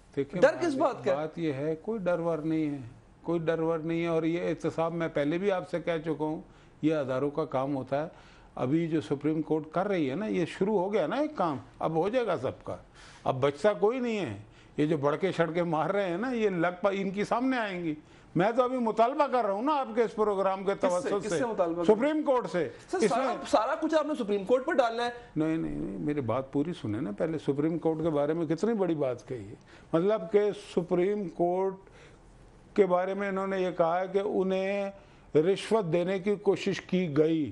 Speaker 1: ڈر کس بات کا؟
Speaker 2: بات یہ ہے کوئی ڈر ور نہیں ہے, کوئی ڈر ور نہیں ہے. اور یہ احتساب میں پہلے بھی آپ سے کہہ چکا ہوں, یہ اداروں کا کام ہوتا ہے. ابھی جو سپریم کورٹ کر رہی ہے نا, یہ شروع ہو گیا نا ایک کام, اب ہو جائے گا سب کا, اب بچتا کوئی نہیں ہے. یہ جو بڑکے شڑکے مار رہے ہیں نا, یہ لگ پا ان کی سامنے آئیں گی. میں تو ابھی مطالبہ کر رہا ہوں نا آپ کے اس پروگرام کے توسط سے, سپریم کورٹ سے.
Speaker 1: سارا کچھ آپ نے سپریم کورٹ پر ڈالنا ہے؟
Speaker 2: نہیں نہیں نہیں, میری بات پوری سنیں نا پہلے. سپریم کورٹ کے بارے میں کتنی بڑی بات کہی ہے, مطلب کہ سپریم کورٹ کے بارے میں انہوں نے یہ کہا ہے کہ انہیں رشوت دینے کی کوشش کی گئی,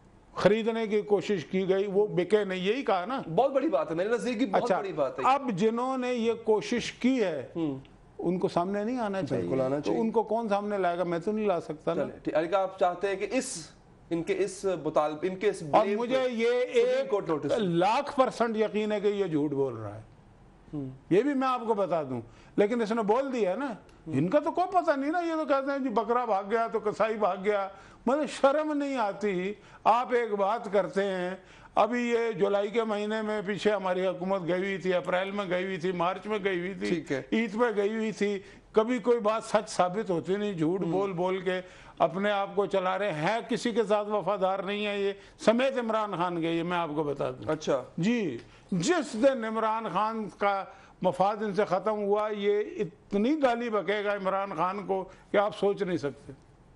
Speaker 2: خریدنے کی کوشش کی گئی, وہ بکے نہیں, یہی کہا نا.
Speaker 1: بہت بڑی بات ہے, میرے نزدیک بہت بڑی بات ہے.
Speaker 2: اب جنہوں نے یہ کوشش کی ہے ان کو سامنے نہیں آنا چاہیے, تو ان کو کون سامنے لائے گا؟ میں تو نہیں لا سکتا نا.
Speaker 1: علی کا آپ چاہتے ہیں کہ اس ان کے اس مطالبے, ان کے اس
Speaker 2: اور مجھے یہ ایک لاکھ پرسنٹ یقین ہے کہ یہ جھوٹ بول رہا ہے, ये भी मैं आपको बता दूं, लेकिन इसने बोल दिया ना, इनका तो कोई पता नहीं ना, ये तो कहते हैं जी बकरा भाग गया तो कसाई भाग गया, मतलब शर्म नहीं आती। आप एक बात करते हैं, अभी ये जुलाई के महीने में पीछे हमारी हुकूमत गई हुई थी, अप्रैल में गई हुई थी, मार्च में गई हुई थी, ईद में गई हुई थी, कभी कोई बात सच साबित होती नहीं, झूठ बोल बोल के अपने आप को चला रहे हैं, किसी के साथ वफादार नहीं है ये, समेत इमरान खान के, ये मैं आपको बता दूं।
Speaker 1: अच्छा
Speaker 2: जी, जिस दिन इमरान खान का मफाद इनसे ख़त्म हुआ, ये इतनी गाली बकेगा इमरान खान को कि आप सोच नहीं सकते।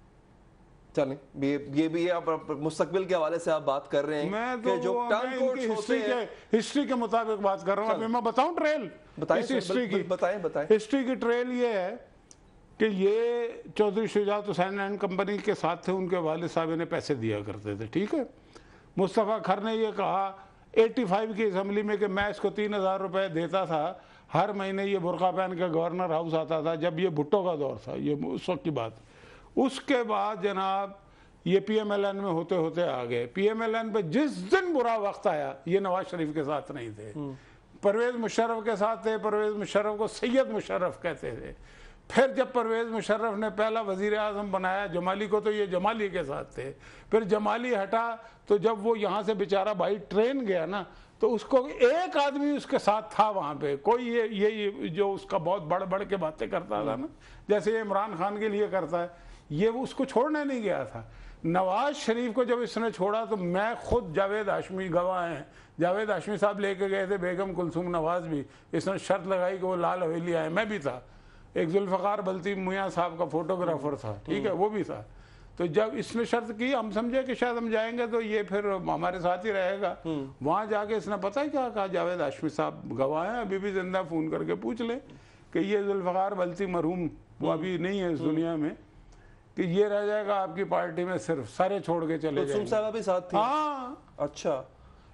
Speaker 1: चलें, ये ये भी आप मुस्तकबिल के हवाले से आप बात कर रहे हैं।
Speaker 2: मैं तो
Speaker 1: कि जो टर्म कोड्स होते
Speaker 2: हिस्ट्री के हिस्ट्री के मुताबिक बात कर रहा हूँ। अभी मैं बताऊं ट्रेल,
Speaker 1: बताएं
Speaker 2: इस हिस्ट्री की,
Speaker 1: बताएं बताएं
Speaker 2: हिस्ट्री की ट्रेल ये है कि ये चौधरी शुजात हुसैन एंड कंपनी के साथ थे, उनके वालिद साहब इन्हें पैसे दिया करते थे, ठीक है। मुस्तफ़ा खर ने ये कहा पचासी की असम्बली में कि मैं इसको तीन हज़ार रुपये देता था, हर महीने ये बुरका पहन के गवर्नर हाउस आता था, जब ये भुट्टो का दौर था, ये उस वक्त की बात। उसके बाद जनाब ये पी एम एल एन में होते होते आ गए। पी एम एल एन पे जिस दिन बुरा वक्त आया, ये नवाज शरीफ के साथ नहीं थे, परवेज मुशर्रफ के साथ थे। परवेज मुशर्रफ को सैयद मुशर्रफ कहते थे। फिर जब परवेज मुशर्रफ ने पहला वजीर आज़म बनाया जमाली को, तो ये जमाली के साथ थे। फिर जमाली हटा तो जब वो यहाँ से बेचारा भाई ट्रेन गया ना, तो उसको एक आदमी उसके साथ था वहाँ पे, कोई ये ये, ये जो उसका बहुत बड़ बड़ के बातें करता था ना, जैसे ये इमरान खान के लिए करता है, ये उसको छोड़ने नहीं गया था। नवाज शरीफ को जब इसने छोड़ा तो मैं खुद, जावेद हाशमी गवाह हैं, जावेद हाशमी साहब लेके गए थे, बेगम कुलसूम नवाज भी, इसने शर्त लगाई कि वो लाल हवेली आए, मैं भी था, एक जुल्फ़कार बल्ती मियाँ साहब का फोटोग्राफर था, ठीक है, वो भी था। तो जब इसने शर्त की, हम समझे कि शायद हम जाएंगे तो ये फिर हमारे साथ ही रहेगा। वहाँ जाके इसने पता है क्या कहा, जावेद हाशमी साहब गवाह हैं, अभी भी जिंदा, फ़ोन करके पूछ ले कि ये जुल्फ़कार बल्ती मरहूम, वो अभी नहीं है इस दुनिया में, कि ये रह जाएगा आपकी पार्टी में, सिर्फ सारे छोड़ के चले जाएंगे।
Speaker 1: साहब भी साथ थे।
Speaker 2: हाँ,
Speaker 1: अच्छा,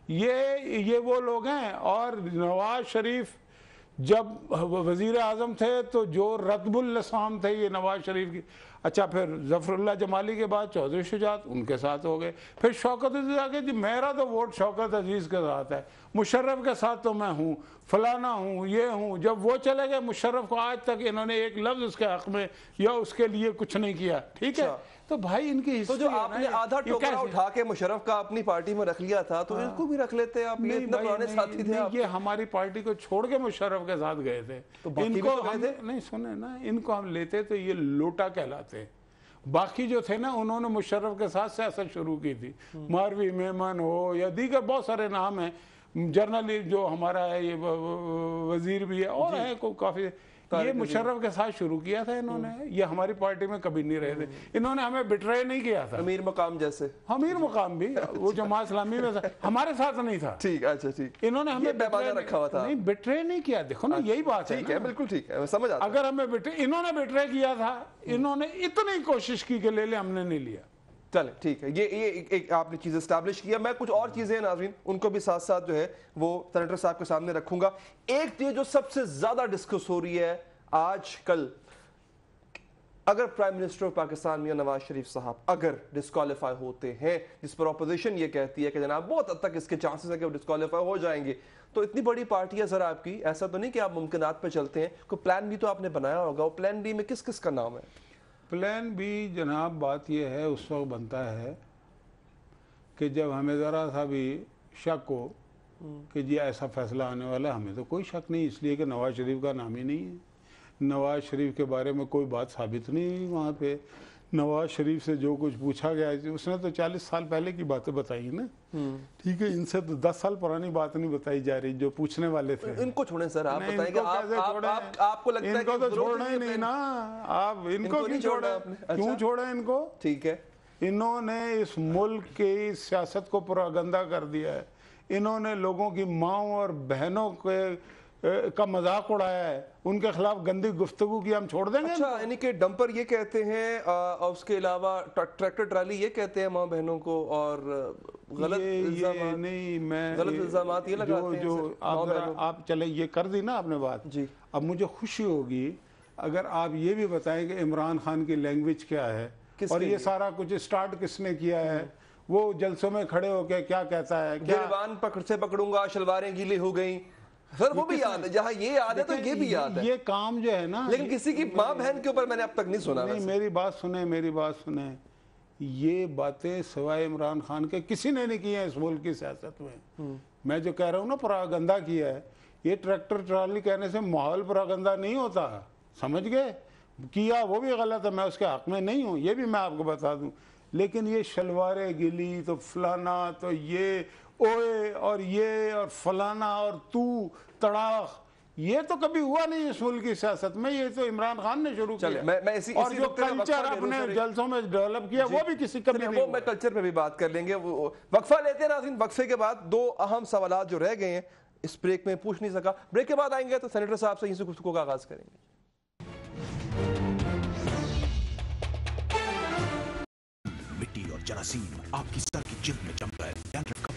Speaker 2: ये ये वो लोग हैं। और नवाज शरीफ जब वजीर आजम थे तो जो रतबुल लसाम थे ये नवाज शरीफ की। अच्छा, फिर जफरुल्लाह जमाली के बाद चौधरी शुजात उनके साथ हो गए। फिर शौकत अजीज आगे, जी मेरा तो वोट शौकत अजीज के साथ है, मुशर्रफ के साथ तो मैं हूँ, फलाना हूँ, ये हूँ। जब वो चले गए, मुशर्रफ को आज तक इन्होंने एक लफ्ज उसके हक में या उसके लिए कुछ नहीं किया, ठीक है। तो भाई इनकी
Speaker 1: तो जो आपने आधा टोकरा उठा के मुशर्रफ का अपनी पार्टी में रख लिया था, तो इनको भी रख लेते आप, ये इतने पुराने साथी थे आप।
Speaker 2: ये हमारी पार्टी को छोड़ के मुशर्रफ के साथ गए थे,
Speaker 1: तो
Speaker 2: इनको हम नहीं सुने ना, इनको हम लेते तो ये लोटा कहलाते। बाकी जो थे ना, उन्होंने मुशर्रफ के साथ सियासत शुरू की थी, मारवी मेमन हो या दीगर बहुत सारे नाम हैं, जर्नली जो हमारा है ये वजीर भी है और है को काफी, ये मुशर्रफ के साथ शुरू किया था इन्होंने। ये हमारी पार्टी में कभी नहीं रहे थे, इन्होंने हमें बिट्रे नहीं किया था।
Speaker 1: अमीर मकाम जैसे,
Speaker 2: अमीर मकाम भी वो जमात इस्लामी में था, हमारे साथ नहीं था।
Speaker 1: ठीक, अच्छा ठीक,
Speaker 2: इन्होंने हमें
Speaker 1: पैमाना रखा हुआ था,
Speaker 2: नहीं बिट्रे नहीं किया। देखो ना, यही बात है।
Speaker 1: ठीक है, बिल्कुल ठीक है, समझ आता।
Speaker 2: अगर हमें बिट्रे, इन्होंने बिट्रे किया था, इन्होंने इतनी कोशिश की कि ले ले, हमने नहीं लिया।
Speaker 1: चले ठीक है, ये ये एक, एक आपने चीज़ एस्टैब्लिश किया। मैं कुछ और चीज़ें नाज़रीन उनको भी साथ साथ जो है वो सेनेटर साहब के सामने रखूंगा। एक चीज़ जो सबसे ज़्यादा डिस्कस हो रही है आज कल, अगर prime minister of Pakistan Mian Nawaz Sharif sahab अगर डिस्क्वालीफाई होते हैं, जिस पर अपोजिशन ये कहती है कि जनाब बहुत हद तक इसके चांसेस है कि वो डिस्क्वालीफाई हो जाएंगे, तो इतनी बड़ी पार्टी है सर आपकी, ऐसा तो नहीं कि आप मुमकिनात पे चलते हैं, कोई प्लान बी तो आपने बनाया होगा। वो प्लान बी में किस किस का नाम है?
Speaker 2: प्लान बी जनाब बात यह है, उस वक्त बनता है कि जब हमें ज़रा सा भी शक हो कि जी ऐसा फैसला आने वाला, हमें तो कोई शक नहीं, इसलिए कि नवाज शरीफ का नाम ही नहीं है, नवाज शरीफ के बारे में कोई बात साबित नहीं हुई वहाँ पे। नवाज शरीफ से जो कुछ पूछा गया, उसने तो चालीस साल पहले की बातें बताई ना, ठीक है, इनसे तो दस साल पुरानी बात नहीं बताई जा रही जो पूछने वाले थे।
Speaker 1: इनको छोड़ें सर, आप बताएंगे, आप, आप, आप, आपको लगता है
Speaker 2: इनको तो छोड़ना ही नहीं ना, आप इनको क्यों छोड़े, क्यों छोड़े इनको?
Speaker 1: ठीक है,
Speaker 2: इन्होंने इस मुल्क की सियासत को पूरा गंदा कर दिया है, इन्होंने लोगों की माँओं और बहनों के का मजाक उड़ाया है, उनके खिलाफ गंदी गुफ्तगू की, हम छोड़ देंगे?
Speaker 1: अच्छा, यानी कि डंपर ये कहते हैं और उसके अलावा ट्रैक्टर ट्राली ये कहते हैं माँ बहनों को, और गलत
Speaker 2: ये, ये नहीं, मैं
Speaker 1: गलत इल्जामात ये लगाते हैं।
Speaker 2: जो आप, आप चले ये कर दी ना आपने बात
Speaker 1: जी,
Speaker 2: अब मुझे खुशी होगी अगर आप ये भी बताएं कि इमरान खान की लैंग्वेज क्या है और ये सारा कुछ स्टार्ट किसने किया है, वो जलसों में खड़े होकर क्या कहता है, क्या
Speaker 1: गिरबान पकड़ से पकड़ूंगा, शलवारें गीली हो गई, سر وہ بھی یاد ہے, جہاں یہ یاد ہے تو یہ بھی یاد ہے.
Speaker 2: یہ کام جو ہے نا,
Speaker 1: لیکن کسی کی ماں بہن کے اوپر میں نے اب تک نہیں سنا.
Speaker 2: نہیں, میری بات سنیں, میری بات سنیں, یہ باتیں سوائے عمران خان کے کسی نے نہیں کی ہیں اس ملک کی سیاست میں. میں جو کہہ رہا ہوں نا پراگندہ کیا ہے, یہ ٹریکٹر ٹرالی کہنے سے ماحول پراگندہ نہیں ہوتا, سمجھ گئے؟ کیا وہ بھی غلط ہے, میں اس کے حق میں نہیں ہوں, یہ بھی میں آپ کو بتا دوں. لیکن یہ شلوارے گلی تو فلانا تو یہ اوئے اور یہ اور فلانا اور تو تڑاخ, یہ تو کبھی ہوا نہیں اس ملک کی سیاست میں. یہ تو عمران خان نے شروع کیا, اور جو کلچر اپنے جلسوں میں ڈیولپ کیا وہ بھی کسی کبھی نہیں.
Speaker 1: وہ میں کلچر پہ بھی بات کر لیں گے. وقفہ لیتے ہیں ناظرین, وقفے کے بعد دو اہم سوالات جو رہ گئے ہیں اس بریک میں پوچھ نہیں سکا, بریک کے بعد آئیں گے تو سینیٹر صاحب سے یہیں سے گفتگو کا آغاز کریں گے.
Speaker 16: مٹی اور جراثیم آپ کی سر کی جلد میں جم گئے,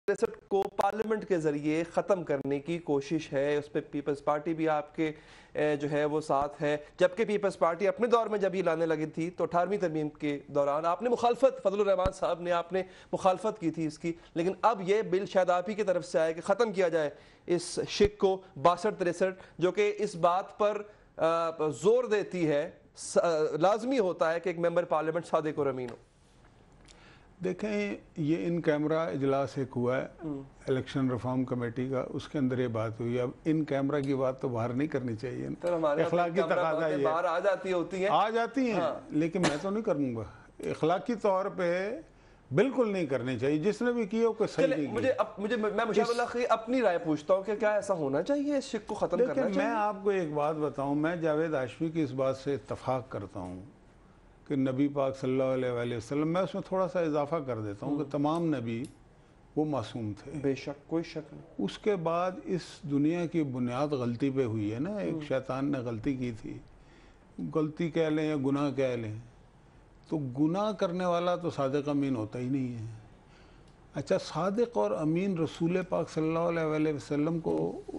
Speaker 1: तिरसठ को पार्लियामेंट के जरिए ख़त्म करने की कोशिश है, उस पर पीपल्स पार्टी भी आपके जो है वो साथ है, जबकि पीपल्स पार्टी अपने दौर में जब ये लाने लगी थी तो अठारहवीं तरमीम के दौरान आपने मुखालफत, फजलुर रहमान साहब ने आपने मुखालफत की थी इसकी, लेकिन अब ये बिल शायद आप ही की तरफ से आया कि ख़त्म किया जाए इस शिक को बासठ तिरसठ, जो कि इस बात पर जोर देती है लाजमी होता है कि एक मेंबर पार्लियामेंट सादिक और अमीन हो।
Speaker 2: देखें, ये इन कैमरा इजलास एक हुआ है इलेक्शन रिफॉर्म कमेटी का, उसके अंदर ये बात हुई। अब इन कैमरा की बात तो बाहर नहीं करनी चाहिए, इखलाकी तकाज़ा ये
Speaker 1: बाहर आ जाती होती हैं
Speaker 2: आ जाती हैं हाँ। लेकिन मैं तो नहीं करूँगा, इखलाकी तौर पे बिल्कुल नहीं करनी चाहिए, जिसने भी किया वो सही नहीं।
Speaker 1: मुझे अब मुझे मैं मुशावरा की अपनी राय पूछता हूँ कि क्या ऐसा होना चाहिए, इस शिक को ख़त्म करना चाहिए?
Speaker 2: मैं आपको एक बात बताऊँ, मैं जावेद हाशमी की इस बात से इत्तफाक करता हूँ कि नबी पाक सल्लल्लाहु अलैहि वसल्लम, मैं उसमें थोड़ा सा इजाफा कर देता हूँ कि तमाम नबी वो मासूम थे,
Speaker 1: बेशक कोई शक नहीं।
Speaker 2: उसके बाद इस दुनिया की बुनियाद गलती पे हुई है ना, एक शैतान ने गलती की थी, गलती कह लें या गुनाह कह लें, तो गुनाह करने वाला तो सादिक अमीन होता ही नहीं है। अच्छा, सादिक और अमीन रसूल पाक सल्लल्लाहु अलैहि वसल्लम को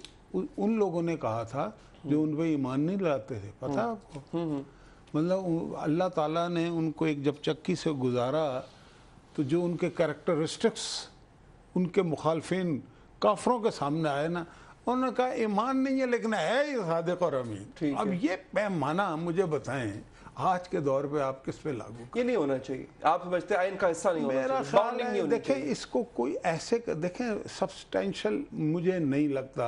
Speaker 2: उन लोगों ने कहा था जो उन पर ईमान नहीं लाते थे, पता है आपको? मतलब अल्लाह ताला ने उनको एक जब चक्की से गुजारा तो जो उनके कैरेक्टरिस्टिक्स उनके मुखालफिन काफरों के सामने आए ना, उन्होंने कहा ईमान नहीं है लेकिन है ये सादिक और अमीन। अब ये पैमाना मुझे बताएं आज के दौर पे आप किस पे लागू?
Speaker 1: ये नहीं होना चाहिए, आप समझते आइन का हिस्सा नहीं होना
Speaker 2: मेरा
Speaker 1: चाहिए,
Speaker 2: ख्याल है, देखें इसको कोई ऐसे देखें सब्सटेंशियल मुझे नहीं लगता,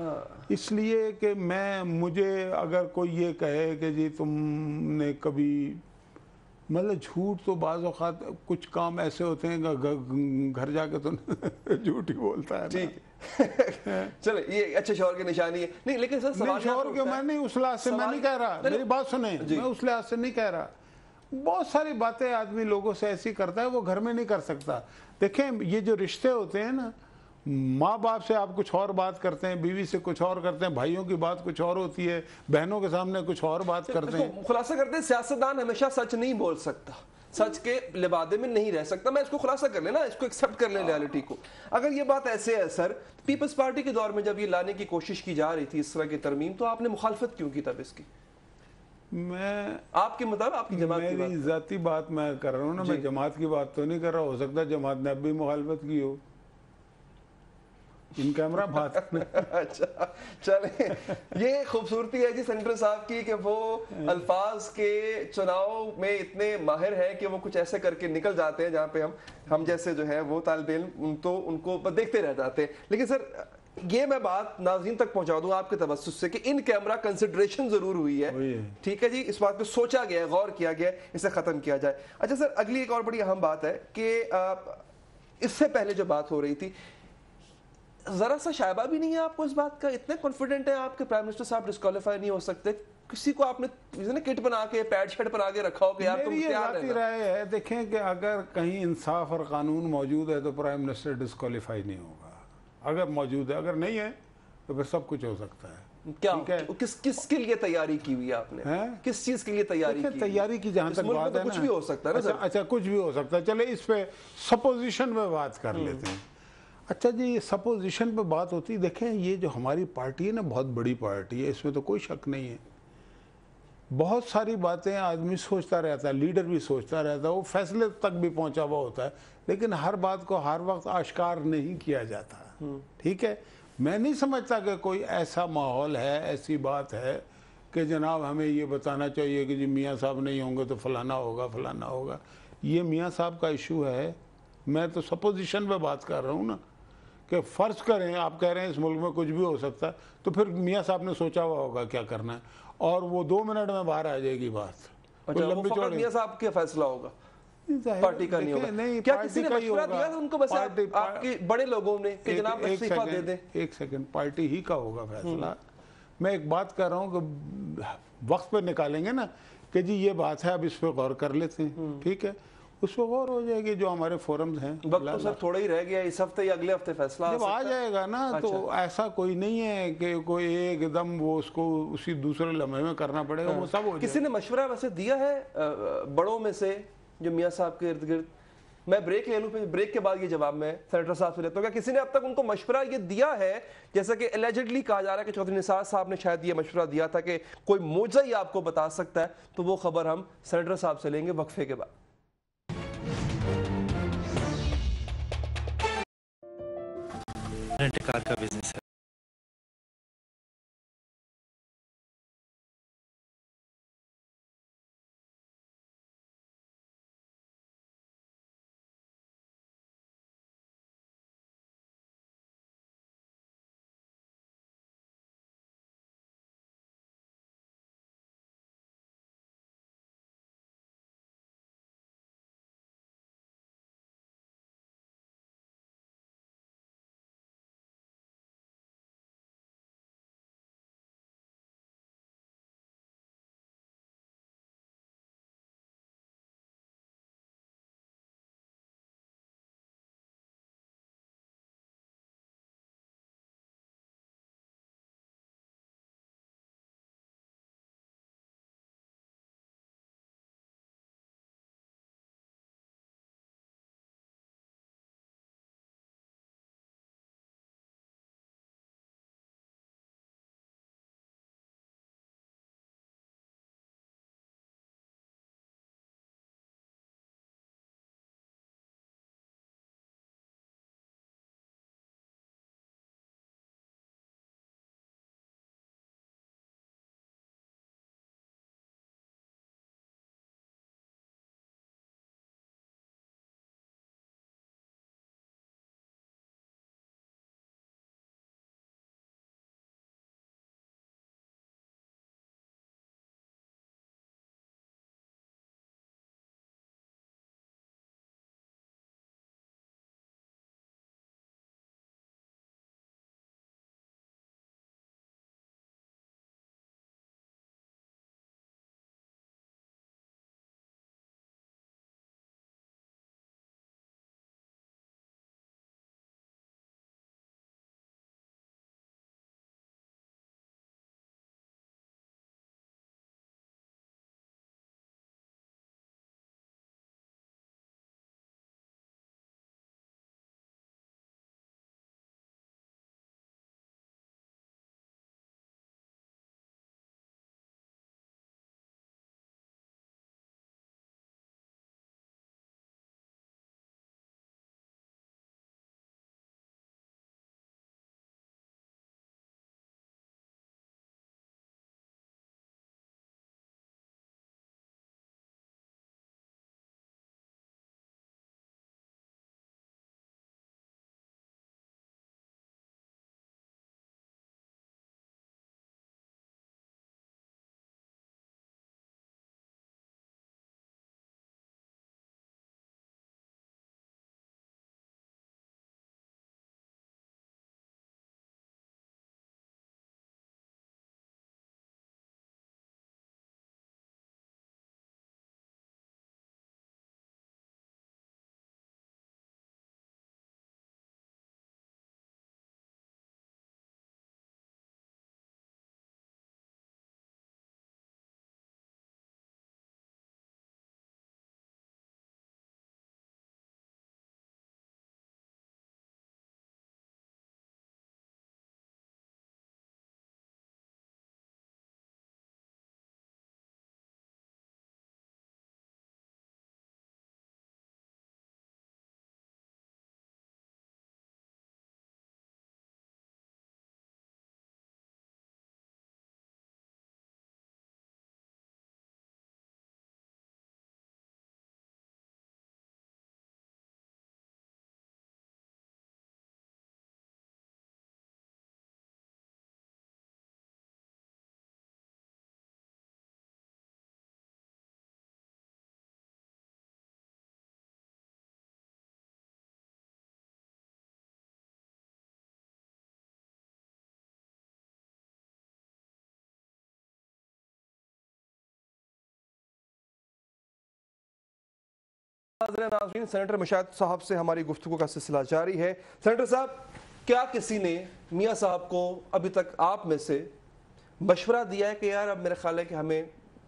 Speaker 2: इसलिए कि मैं मुझे अगर कोई ये कहे कि जी तुमने कभी मतलब झूठ तो बाज़ औक़ात कुछ काम ऐसे होते हैं घर जाके तो झूठ ही बोलता है।
Speaker 1: ठीक चले, ये अच्छे शौहर की निशानी है। नहीं लेकिन सर सवाल
Speaker 2: शौहर के मैं नहीं उस लिहाज से मैं नहीं कह रहा, मेरी बात सुने, मैं उस लिहाज से नहीं कह रहा। बहुत सारी बातें आदमी लोगों से ऐसी करता है वो घर में नहीं कर सकता। देखें ये जो रिश्ते होते हैं ना, माँ बाप से आप कुछ और बात करते हैं, बीवी से कुछ और करते हैं, भाइयों की बात कुछ और होती है, बहनों के सामने कुछ और बात करते हैं।
Speaker 1: खुलासा करते हैं सियासतदान हमेशा सच नहीं बोल सकता, सच के लिबादे में नहीं रह सकता। मैं इसको खुलासा कर लेना, इसको एक्सेप्ट कर लें रियलिटी को। अगर ये बात ऐसे है सर, पीपल्स पार्टी के दौर में जब ये लाने की कोशिश की जा रही थी इस तरह की तरमीम, तो आपने मुखालफत क्यों की तब इसकी?
Speaker 2: मैं
Speaker 1: आपके मुताबिक आपकी जमात की
Speaker 2: मेरी जाती बात मैं कर रहा हूँ ना, मैं जमात की बात तो नहीं कर रहा, हो सकता है जमात ने अब भी मुखालफत की हो, इन कैमरा बात।
Speaker 1: अच्छा चले, ये खूबसूरती है जी सेंटर साहब की कि वो अल्फाज के चुनाव में इतने माहिर हैं कि वो कुछ ऐसे करके निकल जाते हैं जहाँ पे हम हम जैसे जो है वो तालिबे इल्म तो उनको देखते रह जाते हैं। लेकिन सर ये मैं बात नाज़रीन तक पहुंचा दूं आपके तवज्जुह से कि इन कैमरा कंसिडरेशन जरूर हुई है, ठीक है जी, इस बात पे सोचा गया, गौर किया गया, इसे खत्म किया जाए। अच्छा सर, अगली एक और बड़ी अहम बात है कि इससे पहले जो बात हो रही थी, जरा सा शायबा भी नहीं है आपको इस बात का? इतने कॉन्फिडेंट है आपके प्राइम मिनिस्टर साहब डिस्क्वालीफाई नहीं हो सकते? किसी को आपने किट बना के पैड शर्ट बना के रखा हो कि यार तुम तैयार
Speaker 2: है? राय है, देखें कि अगर कहीं इंसाफ और कानून मौजूद है तो प्राइम मिनिस्टर डिस्क्वालीफाई नहीं होगा, अगर मौजूद है, अगर नहीं है तो फिर सब कुछ हो सकता है।
Speaker 1: क्या किस किसके लिए तैयारी की हुई आपने है? किस चीज के लिए तैयारी की?
Speaker 2: तैयारी की जहां तक बात है
Speaker 1: कुछ भी हो सकता है ना।
Speaker 2: अच्छा, अच्छा कुछ भी हो सकता है, चले इस पे सपोजिशन में बात कर लेते हैं। अच्छा जी, ये सपोजिशन पे बात होती है, देखें ये जो हमारी पार्टी है ना, बहुत बड़ी पार्टी है, इसमें तो कोई शक नहीं है। बहुत सारी बातें आदमी सोचता रहता है, लीडर भी सोचता रहता है, वो फैसले तक भी पहुंचा हुआ होता है, लेकिन हर बात को हर वक्त आश्कार नहीं किया जाता। ठीक है, मैं नहीं समझता कि कोई ऐसा माहौल है, ऐसी बात है कि जनाब हमें ये बताना चाहिए कि जी मियाँ साहब नहीं होंगे तो फलाना होगा फलाना होगा। ये मियाँ साहब का इशू है, मैं तो सपोजिशन पे बात कर रहा हूँ ना, कि फ़र्ज़ करें आप कह रहे हैं इस मुल्क में कुछ भी हो सकता है, तो फिर मियाँ साहब ने सोचा हुआ होगा क्या करना है, और वो दो मिनट में बाहर आ जाएगी बात।
Speaker 1: अच्छा, वो फकत मियाँ साहब का फैसला होगा, पार्टी का नहीं होगा? नहीं, क्या किसी ने मशवरा दिया था उनको? बस पार्टी, आपके बड़े लोगों ने कि जनाब इस्तीफा दे दें?
Speaker 2: एक सेकंड, पार्टी ही का होगा फैसला। मैं एक बात कर रहा हूँ कि वक्त पे निकालेंगे ना कि जी ये बात है, अब इस पर गौर कर लेते हैं, ठीक है, उस पर गौर हो जाएगी। जो हमारे फोरम्स हैं,
Speaker 1: वक्त तो सर थोड़ा ही रह गया, इस हफ्ते या अगले हफ्ते फैसला
Speaker 2: जब आ जाएगा ना। अच्छा। तो ऐसा कोई नहीं है कि कोई एकदम वो उसको उसी दूसरे लम्हे में करना पड़ेगा, वो सब हो
Speaker 1: किसी ने मशवरा वैसे दिया है बड़ों में से जो मियाँ साहब के इर्द गिर्द मैं ब्रेक ले लूं, फिर ब्रेक के बाद ये जवाब मैं सेनेटर साहब से लेता हूं। क्या किसी ने अब तक उनको मशवरा ये दिया है, जैसा कि एलिजिडली कहा जा रहा है कि चौधरी निसार साहब ने शायद ये मशवरा दिया था कि कोई मौजा ही आपको बता सकता है, तो वो खबर हम सेनेटर साहब से लेंगे वक्फे के बाद।
Speaker 17: रेंट कार का बिजनेस है।
Speaker 1: नाज़रीन, सेनेटर मुशाहिद साहब से हमारी गुफ्तगू का सिलसिला जारी है। सेनेटर साहब, क्या किसी ने मियाँ साहब को अभी तक आप में से मशवरा दिया है कि यार अब मेरा ख्याल है कि हमें